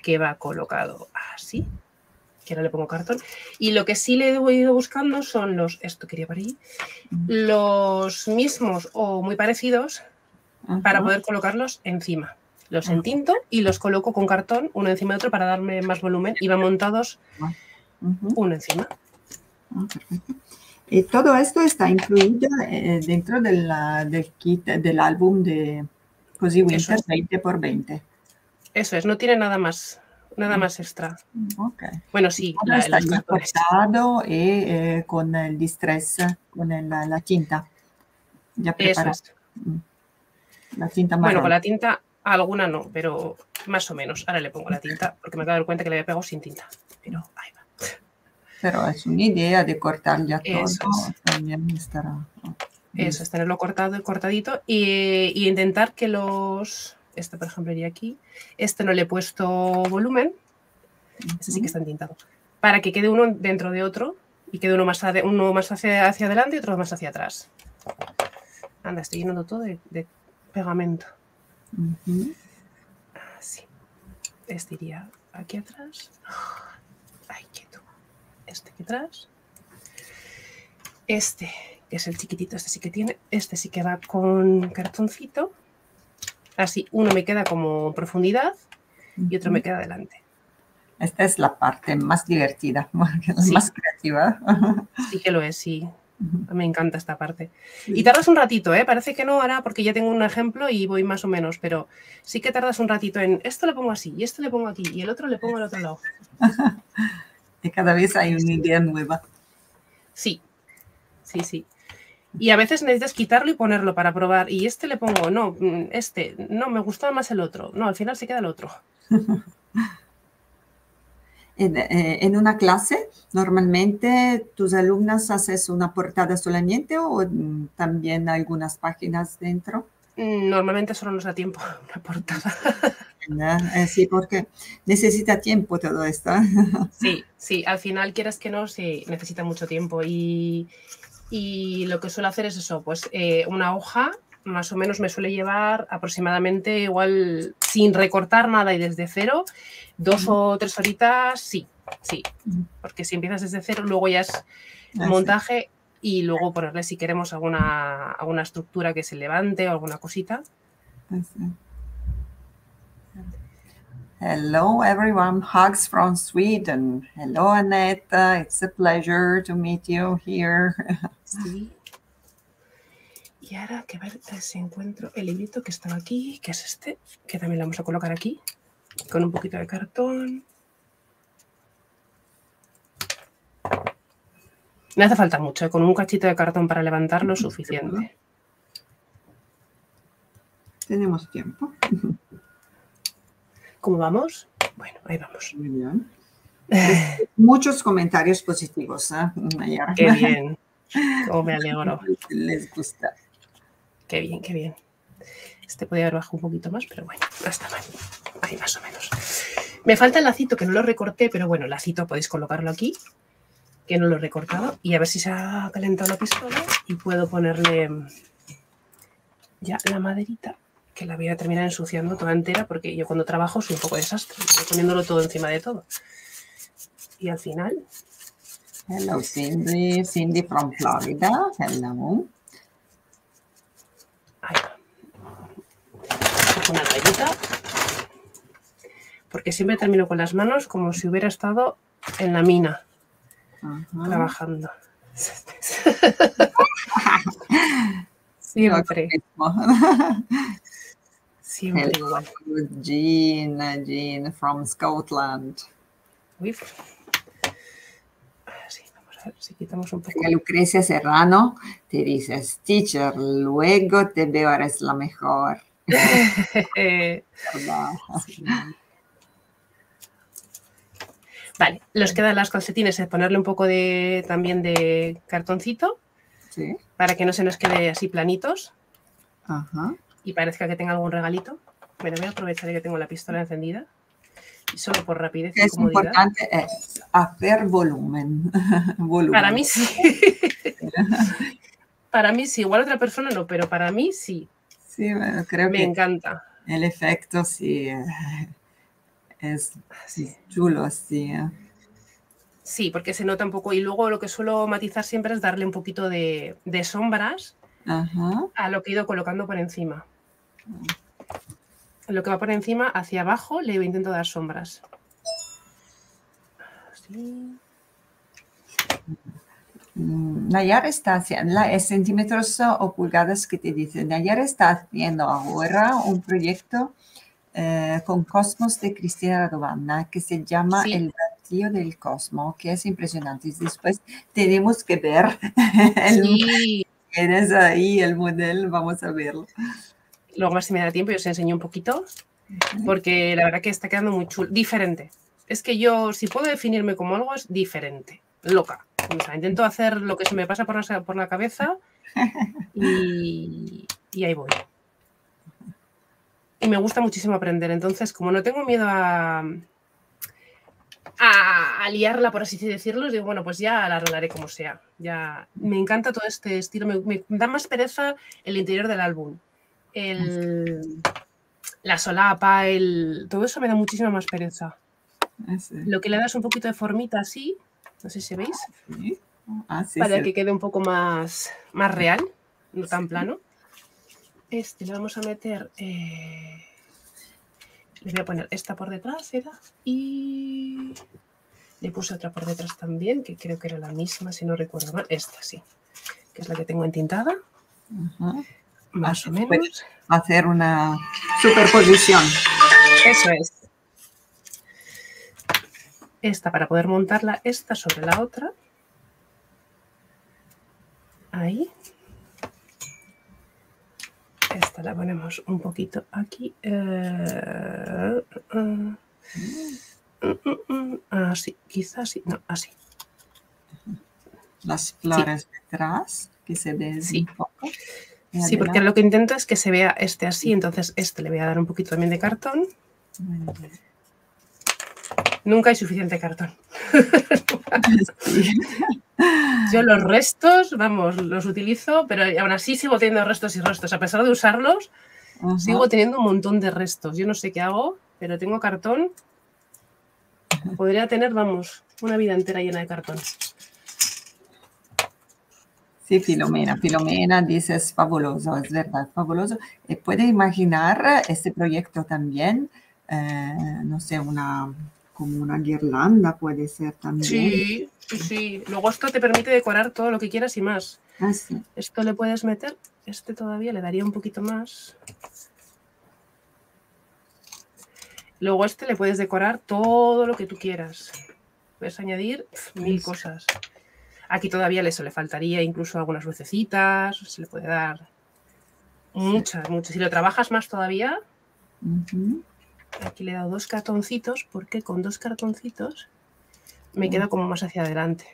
que va colocado así, que ahora le pongo cartón. Y lo que sí le he ido buscando son los, esto quería por ahí, los mismos o muy parecidos uh-huh. para poder colocarlos encima. Los entinto y los coloco con cartón uno encima de otro para darme más volumen y van montados uh-huh. uno encima. Ah, perfecto. Y todo esto está incluido eh, dentro de la, del kit del álbum de Cozy Winter es. veinte por veinte. Eso es, no tiene nada más, nada más extra. Okay. Bueno, sí, la, está ya cortado y eh, con el distress, con el, la, la tinta. Ya preparado. Eso es. La tinta marrón. Bueno, con la tinta alguna no, pero más o menos. Ahora le pongo la tinta porque me acabo de dar cuenta que le había pegado sin tinta. Pero ahí va. Pero es una idea de cortar ya todo. Eso es. También estará. Eso es, tenerlo cortado y cortadito y, y intentar que los... Este, por ejemplo, iría aquí. Este no le he puesto volumen. Este sí que está entintado. Para que quede uno dentro de otro y quede uno más, ade uno más hacia, hacia adelante y otro más hacia atrás. Anda, estoy llenando todo de, de pegamento. Uh-huh. Así. Este iría aquí atrás. Ay, quieto. Este aquí atrás. Este, que es el chiquitito, este sí que tiene. Este sí que va con cartoncito. Así, uno me queda como en profundidad y otro me queda adelante. Esta es la parte más divertida, sí. más creativa. Sí que lo es, sí. Me encanta esta parte. Sí. Y tardas un ratito, ¿eh? Parece que no ahora porque ya tengo un ejemplo y voy más o menos, pero sí que tardas un ratito en esto le pongo así y esto le pongo aquí y el otro le pongo al otro lado. Y cada vez hay una idea nueva. Sí, sí, sí. Y a veces necesitas quitarlo y ponerlo para probar. Y este le pongo, no, este, no, me gustaba más el otro. No, al final se queda el otro. En, eh, en una clase, normalmente, ¿tus alumnas haces una portada solamente o mm, también algunas páginas dentro? Normalmente solo nos da tiempo una portada. Eh, sí, porque necesita tiempo todo esto. Sí, sí, al final, quieras que no, sí, necesita mucho tiempo. Y... Y lo que suelo hacer es eso, pues eh, una hoja más o menos me suele llevar aproximadamente igual sin recortar nada y desde cero, dos uh-huh. o tres horitas, sí, sí. Uh-huh. Porque si empiezas desde cero, luego ya es ah, montaje sí. Y luego ponerle si queremos alguna, alguna estructura que se levante o alguna cosita. Sí. Hello everyone, hugs from Sweden. Hello Annette, it's a pleasure to meet you here. Sí. Y ahora que ver si encuentro el librito que estaba aquí, que es este, que también lo vamos a colocar aquí, con un poquito de cartón. No hace falta mucho, ¿eh? Con un cachito de cartón para levantarlo es suficiente. Tenemos tiempo. ¿Cómo vamos? Bueno, ahí vamos. Muy bien. Muchos comentarios positivos. ¿eh? Qué bien. Cómo me alegro. Les gusta. Qué bien, qué bien. Este podría haber bajado un poquito más, pero bueno, no está mal. Ahí más o menos. Me falta el lacito, que no lo recorté, pero bueno, el lacito podéis colocarlo aquí, que no lo he recortado. Y a ver si se ha calentado la pistola y puedo ponerle ya la maderita, que la voy a terminar ensuciando toda entera, porque yo cuando trabajo soy un poco desastre, voy poniéndolo todo encima de todo. Y al final... Hello, Cindy. Cindy from Florida. Hello. Ahí va. Una toallita. Porque siempre termino con las manos como si hubiera estado en la mina. Uh-huh. Trabajando. Siempre. Siempre Hello, igual. Jean, Jean from Scotland. Uy. Así, vamos a ver si quitamos un poco. Lucrecia Serrano te dice, teacher, luego te veo, eres la mejor. Sí. Vale, los quedan las calcetines, es ponerle un poco de también de cartoncito. Sí. Para que no se nos quede así planitos. Ajá. Y parezca que tenga algún regalito. Bueno, voy a aprovechar que tengo la pistola encendida. Y solo por rapidez y es comodidad. Importante es hacer volumen. volumen. Para mí sí. Para mí sí. Igual otra persona no, pero para mí sí. Sí, bueno, creo Me que encanta. El efecto sí. Es, Así. es chulo, sí. ¿eh? Sí, porque se nota un poco. Y luego lo que suelo matizar siempre es darle un poquito de, de sombras Ajá. a lo que he ido colocando por encima. Lo que va por encima, hacia abajo, le intento dar sombras. Así. Nayar está haciendo, la, es centímetros o pulgadas que te dice. Nayar está haciendo ahora un proyecto eh, con Cosmos de Cristina Radovana que se llama Sí. El vacío del cosmos, que es impresionante. Y después tenemos que ver el, Sí. tienes ahí el modelo, vamos a verlo. Luego más si me da tiempo yo os enseño un poquito, porque la verdad que está quedando muy chulo, diferente. Es que yo, si puedo definirme como algo, es diferente, loca. O sea, intento hacer lo que se me pasa por la, por la cabeza y, y ahí voy. Y me gusta muchísimo aprender, entonces como no tengo miedo a, a, a liarla, por así decirlo, digo, bueno, pues ya la arreglaré como sea. Ya me encanta todo este estilo, me, me da más pereza el interior del álbum. El, la solapa, el, todo eso me da muchísima más pereza. Así. Lo que le das un poquito de formita así, no sé si veis, Sí. Así para se- que quede un poco más, más real, no tan plano. Este le vamos a meter, eh, le voy a poner esta por detrás, era, y le puse otra por detrás también, que creo que era la misma, si no recuerdo mal, esta sí, que es la que tengo entintada, Ajá. más Así o puedes menos. hacer una superposición. Eso es. Esta para poder montarla, esta sobre la otra. Ahí. Esta la ponemos un poquito aquí. Eh, uh, uh, uh, uh, así, quizás sí. No, así. Las flores sí. Detrás, que se ve sí. un poco. Sí, porque lo que intento es que se vea este así, entonces este le voy a dar un poquito también de cartón. Nunca hay suficiente cartón. Sí. Yo los restos, vamos, los utilizo, pero aún así sigo teniendo restos y restos. A pesar de usarlos, uh-huh. sigo teniendo un montón de restos. Yo no sé qué hago, pero tengo cartón. Podría tener, vamos, una vida entera llena de cartón. Sí, Filomena. Filomena dice, es fabuloso, es verdad, fabuloso. Eh, ¿Puede imaginar este proyecto también? Eh, no sé, una... como una guirlanda puede ser también. Sí, sí. Luego esto te permite decorar todo lo que quieras y más. Ah, sí. Esto le puedes meter, este todavía le daría un poquito más. Luego este le puedes decorar todo lo que tú quieras. Puedes añadir mil cosas. Aquí todavía eso le faltaría incluso algunas lucecitas, se le puede dar muchas, muchas. Si lo trabajas más todavía, uh-huh. Aquí le he dado dos cartoncitos porque con dos cartoncitos me quedo como más hacia adelante.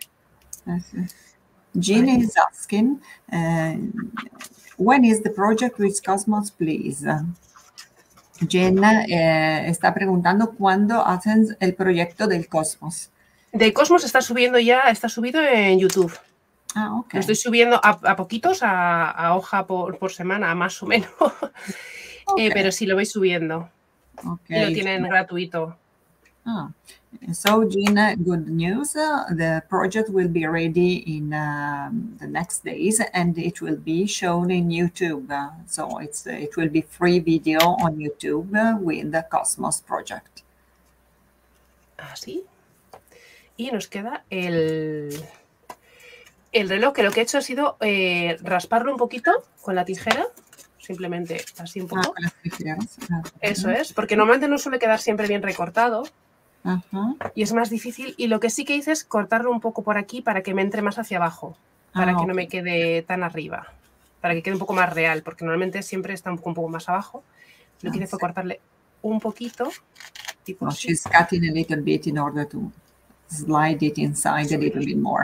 Jean is asking, uh, when is the project with Cosmos, please? Jean eh, está preguntando cuándo hacen el proyecto del Cosmos. Del Cosmos está subiendo ya, está subido en YouTube. Ah, ok. Lo estoy subiendo a, a poquitos, a, a hoja por, por semana, más o menos. Okay. Eh, pero sí lo vais subiendo. Okay. Y lo tienen gratuito. Ah. So, Gina, good news. Uh, the project will be ready in um, the next days, and it will be shown in YouTube. Uh, so it's uh, it will be free video on YouTube uh, with the Cosmos project. Así. Y nos queda el, el reloj, que lo que he hecho ha sido eh, rasparlo un poquito con la tijera. Simplemente así un poco. Ah, con las tijeras. Ah, eso es, porque normalmente no suele quedar siempre bien recortado. Uh-huh. Y es más difícil. Y lo que sí que hice es cortarlo un poco por aquí para que me entre más hacia abajo. Para ah, que okay. no me quede tan arriba. Para que quede un poco más real. Porque normalmente siempre está un poco, un poco más abajo. Lo que hice fue cortarle un poquito. Tipo well, así. She's cutting a little bit in order to slide it inside a little bit more.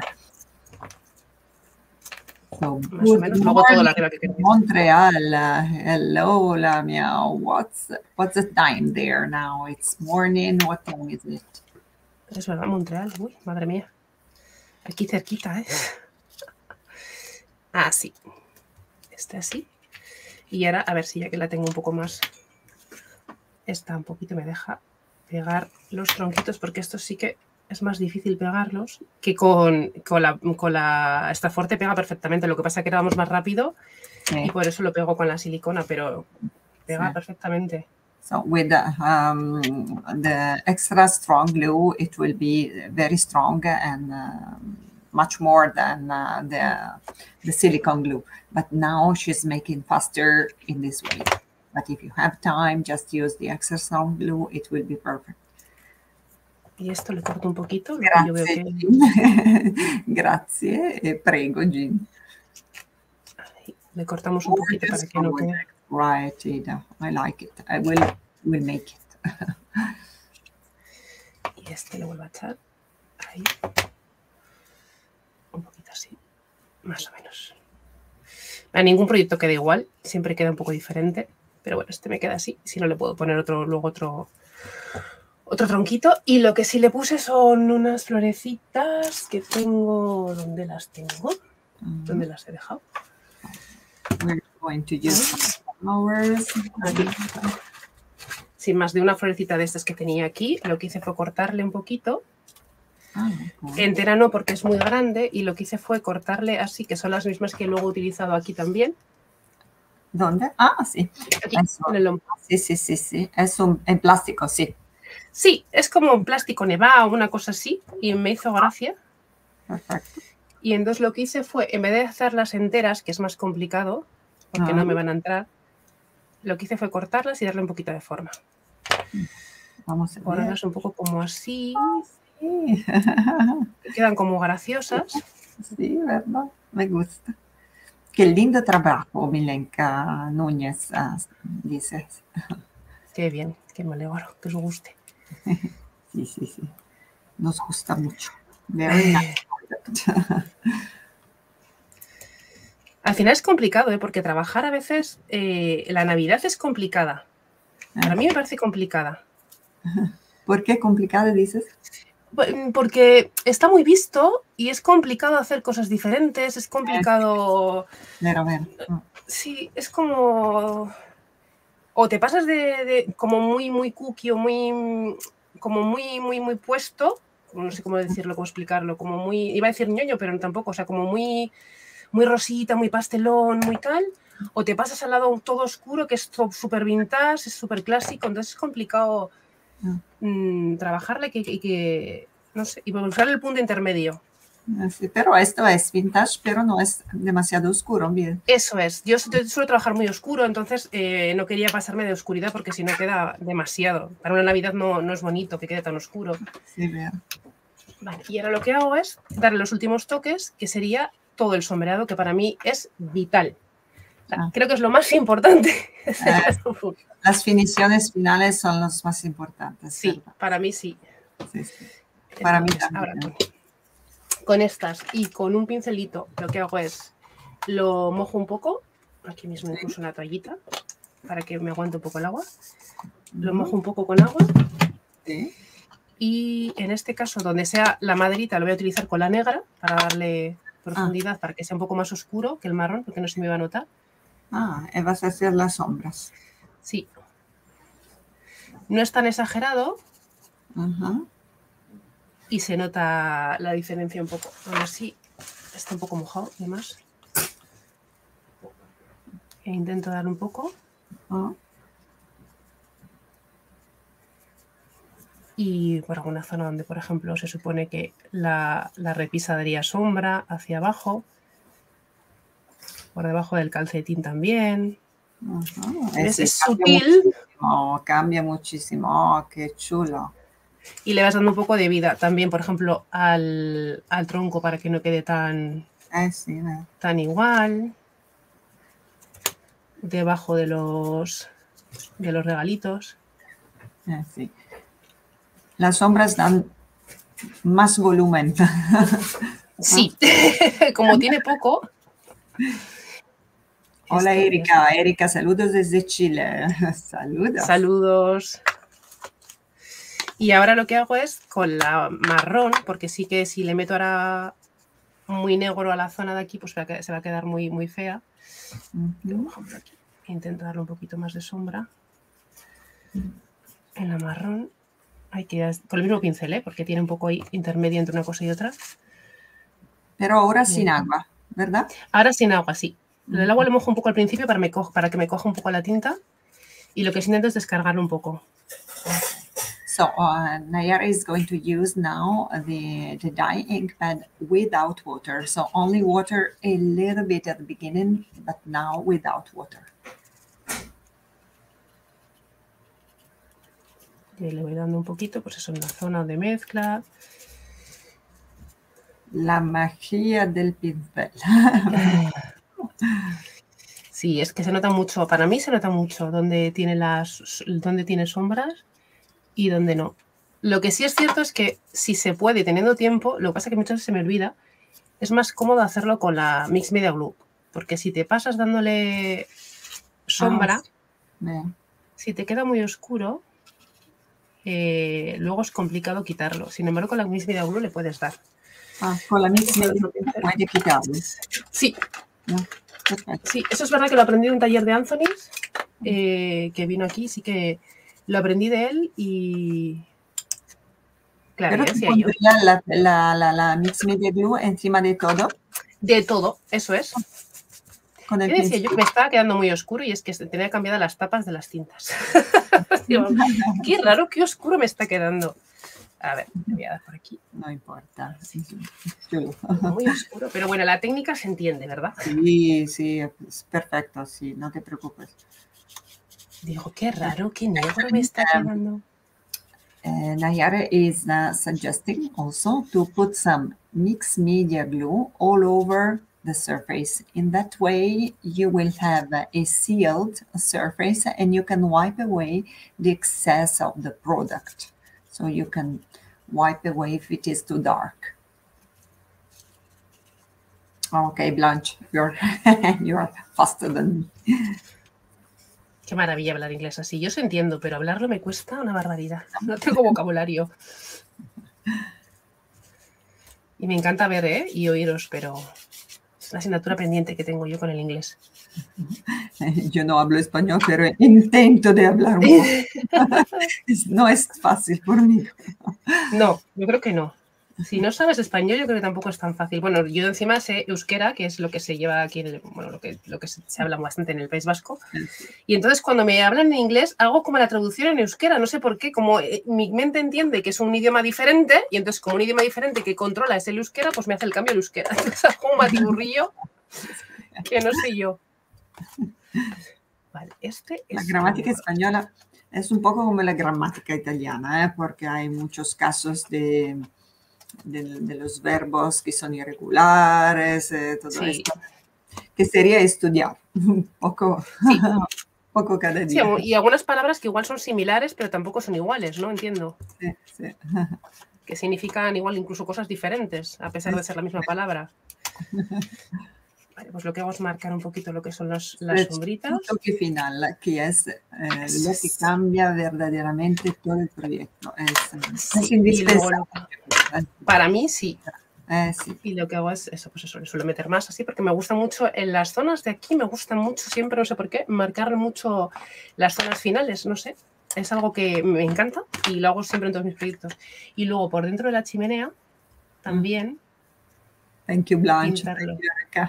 So, más o menos, luego todo la arriba que queréis. Montreal, uh, hello, Lamia. What's what's the time there now? It's morning. What time is it? Es verdad, Montreal. Uy, madre mía. Aquí cerquita, ¿eh? Así. Este así. Y ahora, a ver si ya que la tengo un poco más. Esta un poquito me deja pegar los tronquitos, porque esto sí que es más difícil pegarlos, que con, con, la, con la Extraforte pega perfectamente. Lo que pasa es que era más rápido sí. y por eso lo pego con la silicona, pero pega sí. perfectamente. So with the, um, the extra strong glue, it will be very strong and uh, much more than uh, the, the silicone glue. But now she's making faster in this way. But if you have time, just use the extra strong glue, it will be perfect. Y esto le corto un poquito. Grazie, yo veo que... Grazie, e prego, Jean. Ahí, le cortamos un poquito para que no quede. Right, Ida. I like it. I will, will make it. Y este lo vuelvo a echar. Ahí. Un poquito así. Más o menos. A ningún proyecto queda igual. Siempre queda un poco diferente. Pero bueno, este me queda así. Si no, le puedo poner otro, luego otro... Otro tronquito, y lo que sí le puse son unas florecitas que tengo. ¿Dónde las tengo? ¿Dónde las he dejado? We're going to use flowers. Aquí. Sin más de una florecita de estas que tenía aquí, lo que hice fue cortarle un poquito. Ah, okay. Entera no, porque es muy grande, y lo que hice fue cortarle así, que son las mismas que luego he utilizado aquí también. ¿Dónde? Ah, sí. Aquí, Eso. en el lomo. Sí, sí, sí, sí. Es un, en plástico, sí. Sí, es como un plástico nevado o una cosa así, y me hizo gracia. Perfecto. Y entonces lo que hice fue, en vez de hacerlas enteras, que es más complicado, porque ah. no me van a entrar, lo que hice fue cortarlas y darle un poquito de forma. Vamos a Cortarlas un poco como así. Sí. Que quedan como graciosas. Sí, ¿verdad? Me gusta. Qué lindo trabajo, Milenka Núñez, uh, dices. Qué bien, qué me alegro, que os guste. Sí, sí, sí. Nos gusta mucho. Very nice. Al final es complicado, ¿eh? Porque trabajar a veces, eh, la Navidad es complicada. Para mí me parece complicada. ¿Por qué complicada dices? Porque está muy visto y es complicado hacer cosas diferentes, es complicado... Ver, a ver. Sí, es como... O te pasas de, de como muy, muy cookie o muy, como muy, muy, muy puesto, no sé cómo decirlo, cómo explicarlo, como muy, iba a decir ñoño, pero tampoco, o sea, como muy, muy rosita, muy pastelón, muy tal, o te pasas al lado todo oscuro, que es súper vintage, es súper clásico, entonces es complicado mmm, trabajarle que, que, que, no sé, y buscar el punto intermedio. Sí, pero esto es vintage, pero no es demasiado oscuro, bien. Eso es. Yo suelo trabajar muy oscuro, entonces eh, no quería pasarme de oscuridad porque si no queda demasiado. Para una Navidad no, no es bonito que quede tan oscuro. Sí, bien. Vale, y ahora lo que hago es darle los últimos toques, que sería todo el sombreado, que para mí es vital. O sea, ah. Creo que es lo más importante. Eh, las finiciones finales son las más importantes. Sí, ¿verdad? Para mí sí. Sí, sí. Para entonces, mí también. Ahora, con, con estas y con un pincelito lo que hago es lo mojo un poco, aquí mismo incluso sí. Una toallita, para que me aguante un poco el agua. Lo mojo un poco con agua. Sí. Y en este caso, donde sea la maderita, lo voy a utilizar con la negra para darle profundidad, ah. para que sea un poco más oscuro que el marrón, porque no se me va a notar. Ah, y vas a hacer las sombras. Sí. No es tan exagerado. Uh-huh. Y se nota la diferencia un poco. Aún así, está un poco mojado, además. E intento dar un poco. Uh-huh. Y por alguna zona donde, por ejemplo, se supone que la, la repisa daría sombra hacia abajo. Por debajo del calcetín también. Uh-huh. Es, es, es cambia sutil. Muchísimo, cambia muchísimo. Oh, qué chulo. Y le vas dando un poco de vida también, por ejemplo, al, al tronco para que no quede tan, eh, sí, eh. tan igual. Debajo de los, de los regalitos. Eh, sí. Las sombras dan más volumen. Sí, como tiene poco. Hola Erika, Erika, saludos desde Chile. Saludos. Saludos. Y ahora lo que hago es con la marrón, porque sí que si le meto ahora muy negro a la zona de aquí, pues se va a quedar muy, muy fea. Uh-huh. Aquí. Intento darle un poquito más de sombra en la marrón. Hay que con el mismo pincel, ¿eh? Porque tiene un poco ahí intermedio entre una cosa y otra. Pero ahora Bien. sin agua, ¿verdad? Ahora sin agua, sí. El agua le mojo un poco al principio para, me co para que me coja un poco la tinta y lo que sí intento es descargarlo un poco. So uh, Nayara is going to use now the, the dye ink pad without water. So only water a little bit at the beginning, but now without water. Y le voy dando un poquito, pues eso, en la zona de mezcla. La magia del pincel. Sí, es que se nota mucho, para mí se nota mucho dónde tiene, las, dónde tiene sombras y dónde no. Lo que sí es cierto es que si se puede, teniendo tiempo, lo que pasa es que muchas veces se me olvida, es más cómodo hacerlo con la Mix Media Glue, porque si te pasas dándole sombra, ah, sí. si te queda muy oscuro, eh, luego es complicado quitarlo. Sin embargo, con la Mix Media Glue le puedes dar. Ah, con la Mix Media Glue puede quitarlo. Sí. No. Sí, eso es verdad que lo aprendí en un taller de Anthony's, eh, que vino aquí, sí que lo aprendí de él y... Claro, ¿Pero te pondría la, la, la, la Mix Media Glue encima de todo? De todo, eso es. Con el yo decía yo que me estaba quedando muy oscuro y es que tenía cambiadas las tapas de las cintas. Digo, qué raro, qué oscuro me está quedando. A ver, le voy a dar por aquí. No importa. Sí. Muy oscuro, pero bueno, la técnica se entiende, ¿verdad? Sí, sí, es perfecto, sí, no te preocupes. Digo, qué raro, qué negro me está quedando. Uh, Nayara is uh, suggesting also to put some mixed media glue all over the surface. In that way, you will have a sealed surface and you can wipe away the excess of the product. So you can wipe away if it is too dark. Okay, Blanche, you're, you're faster than me. Qué maravilla hablar inglés así. Yo se entiendo, pero hablarlo me cuesta una barbaridad. No tengo vocabulario. Y me encanta ver, ¿eh? Y oíros, pero es una asignatura pendiente que tengo yo con el inglés. Yo no hablo español, pero intento de hablar un poco. No es fácil por mí. No, yo creo que no. Si no sabes español, yo creo que tampoco es tan fácil. Bueno, yo encima sé euskera, que es lo que se lleva aquí, en el, bueno, lo que, lo que se, se habla bastante en el País Vasco. Y entonces cuando me hablan en inglés, hago como la traducción en euskera, no sé por qué, como eh, mi mente entiende que es un idioma diferente, y entonces como un idioma diferente que controla es el euskera, pues me hace el cambio al euskera. Entonces hago un batiburrillo que no sé yo. Vale, este es la gramática española es un poco como la gramática italiana, ¿eh? Porque hay muchos casos de... De, de los verbos que son irregulares, eh, todo sí. esto, que sería estudiar un poco, sí. poco cada día. Sí, y algunas palabras que igual son similares, pero tampoco son iguales, ¿no? Entiendo. Sí, sí. Que significan igual incluso cosas diferentes, a pesar de ser la misma palabra. Vale, pues lo que hago es marcar un poquito lo que son los, las el sombritas. toque final, que es eh, lo que cambia verdaderamente todo el proyecto. Es, sí, es indispensable. Para mí, sí. Eh, sí. Y lo que hago es eso, pues eso, le suelo meter más así, porque me gusta mucho, en las zonas de aquí me gusta mucho, siempre, no sé por qué, marcar mucho las zonas finales, no sé. Es algo que me encanta y lo hago siempre en todos mis proyectos. Y luego por dentro de la chimenea, también... Thank you, Blanche. Thank you,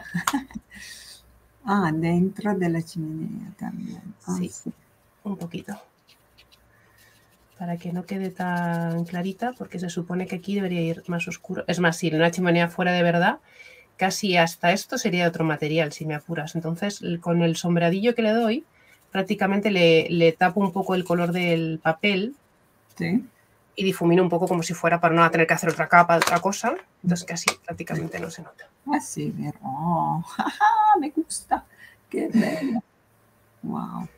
ah, dentro de la chimenea también. Ah, sí, sí, un poquito. Para que no quede tan clarita, porque se supone que aquí debería ir más oscuro. Es más, si en una chimenea fuera de verdad, casi hasta esto sería otro material, si me apuras. Entonces, con el sombreadillo que le doy, prácticamente le, le tapo un poco el color del papel. Sí. Y difumino un poco como si fuera para no tener que hacer otra capa, otra cosa. Entonces casi prácticamente no se nota. Así, oh, me gusta. Qué bello. Wow.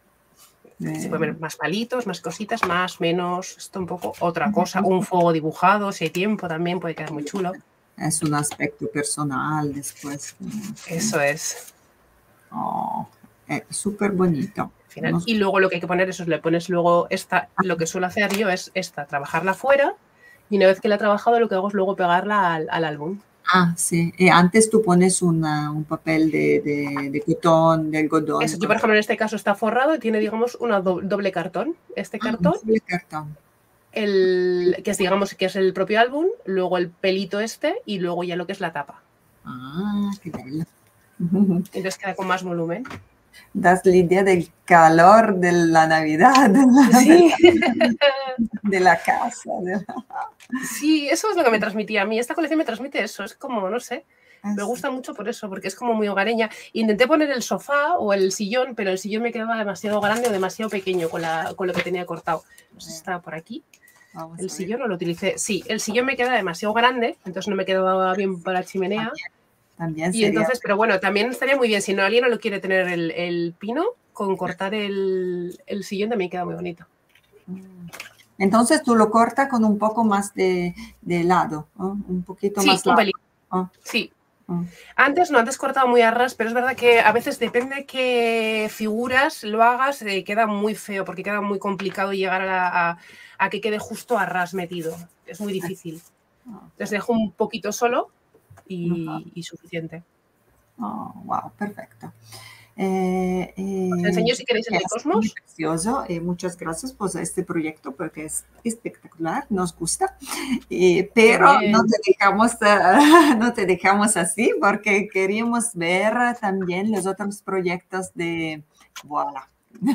Se pueden ver más palitos, más cositas, más, menos, esto un poco otra cosa. Un fuego dibujado, si hay tiempo también puede quedar muy chulo. Es un aspecto personal después. Eso es. Oh, es súper bonito. Final. Y luego lo que hay que poner, eso es, le pones luego esta, lo que suelo hacer yo es esta, trabajarla fuera, y una vez que la he trabajado lo que hago es luego pegarla al, al álbum. Ah, sí. Y antes tú pones una, un papel de, de, de cotón, de algodón. Eso, yo, por ejemplo, en este caso está forrado y tiene, digamos, una doble cartón. Este cartón. Ah, doble cartón. el, que es, digamos, que es el propio álbum, luego el pelito este y luego ya lo que es la tapa. Ah, qué bello. Entonces queda con más volumen. Das la idea del calor de la Navidad, de la, Sí. de la casa. De la... Sí, eso es lo que me transmitía a mí. Esta colección me transmite eso. Es como, no sé, me gusta mucho por eso, porque es como muy hogareña. Intenté poner el sofá o el sillón, pero el sillón me quedaba demasiado grande o demasiado pequeño con, la, con lo que tenía cortado. No sé si estaba por aquí. Vamos el sillón no lo utilicé. Sí, el sillón me queda demasiado grande, entonces no me quedaba bien para la chimenea. También y sería... entonces, pero bueno, también estaría muy bien. Si no, alguien no lo quiere tener el, el pino, con cortar el, el sillón también queda muy bonito. Entonces tú lo cortas con un poco más de, de lado, ¿no? Un poquito sí, más un largo. pelín. Oh. Sí. Oh. Antes no, antes cortaba muy a ras, pero es verdad que a veces depende de qué figuras lo hagas, eh, queda muy feo, porque queda muy complicado llegar a, la, a, a que quede justo a ras metido. Es muy difícil. Entonces dejo un poquito solo y, uh-huh. y suficiente. Oh, wow, perfecto. Eh, eh, Os enseño si queréis el de Cosmos. Muy precioso. Eh, muchas gracias por este proyecto porque es espectacular, nos gusta. Eh, pero no te, dejamos, uh, no te dejamos así porque queríamos ver también los otros proyectos de... Voilà.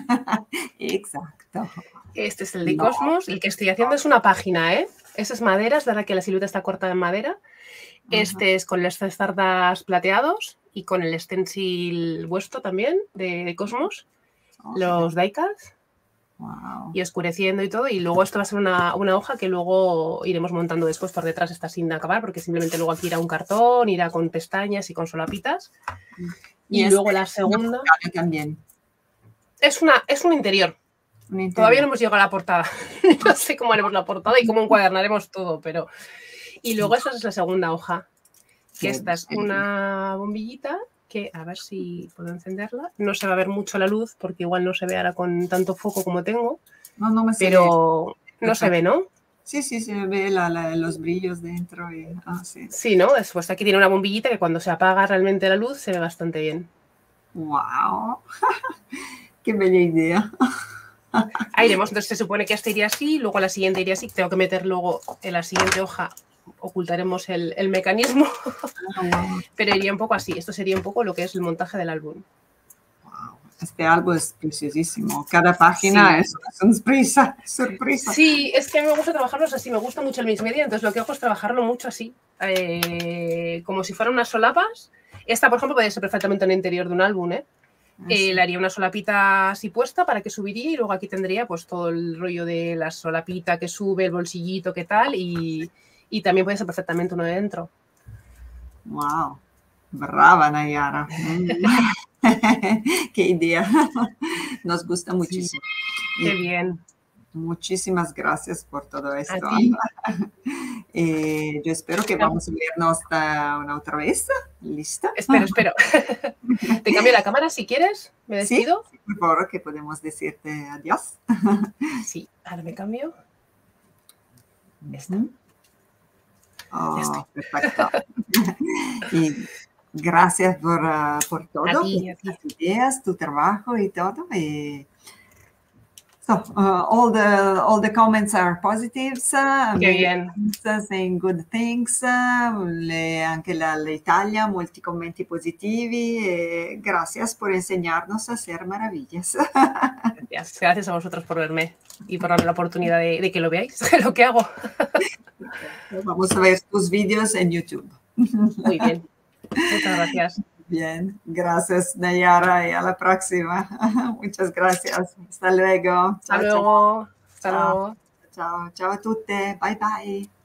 Exacto. Este es el de no. Cosmos. El que estoy haciendo es una página, ¿eh? Esa es madera, es verdad que la silueta está cortada en madera. Este uh-huh. es con los stardas plateados y con el stencil vuestro también de, de Cosmos, oh, los diecast wow. y oscureciendo y todo. Y luego esto va a ser una, una hoja que luego iremos montando después por detrás, está sin acabar porque simplemente luego aquí irá un cartón, irá con pestañas y con solapitas. Y, y luego este la segunda también. Es, una, es un interior. un interior. Todavía no hemos llegado a la portada. No sé cómo haremos la portada y cómo encuadernaremos todo, pero... Y luego esta es la segunda hoja, que esta es una bombillita que, a ver si puedo encenderla. No se va a ver mucho la luz porque igual no se ve ahora con tanto foco como tengo, no, no me pero ve. No se ve, ¿no? Sí, sí, se ve la, la, los brillos dentro. Y, ah, sí. sí, ¿no? Después aquí tiene una bombillita que cuando se apaga realmente la luz se ve bastante bien. ¡Wow! ¡Qué bella idea! Ahí iremos, entonces se supone que esta iría así, luego la siguiente iría así, tengo que meter luego en la siguiente hoja, ocultaremos el, el mecanismo, oh, pero iría un poco así, esto sería un poco lo que es el montaje del álbum. Wow. Este álbum es preciosísimo, cada página sí. es una sorpresa, sorpresa. Sí, es que a mí me gusta trabajarlos así, me gusta mucho el mix media, entonces lo que hago es trabajarlo mucho así, eh, como si fueran unas solapas. Esta, por ejemplo, podría ser perfectamente en el interior de un álbum, ¿eh? Eh, le haría una solapita así puesta para que subiría y luego aquí tendría pues todo el rollo de la solapita que sube, el bolsillito, qué tal, y, y también puede ser perfectamente uno de dentro. ¡Wow! Brava, Nayara. ¡Qué idea! Nos gusta muchísimo. Sí, qué bien. Muchísimas gracias por todo esto. A ti. Eh, yo espero que vamos a vernos una otra vez. ¿Lista? Espero, espero. Te cambio la cámara si quieres. ¿Me despido? Sí, por favor, que podemos decirte adiós. Sí, ahora me cambio. Ya está. Oh, ya estoy. Perfecto. Y gracias por, uh, por todo, a ti, a ti. tus ideas, tu trabajo y todo. Y So, uh, all the all the comments are positives, uh, Che bien. saying good things, uh, le, anche la, l'Italia, molti commenti positivi. E gracias por enseñarnos a hacer maravillas. Gracias, gracias a vosotros por verme y por darme la oportunidad de, de que lo veáis, lo que hago. Vamos a ver tus vídeos en YouTube. Muy bien, muchas gracias. Bien, gracias Nayara y a la próxima. Muchas gracias. Hasta luego. Hasta luego. Hasta luego. Ciao, ciao a tutte. Bye bye.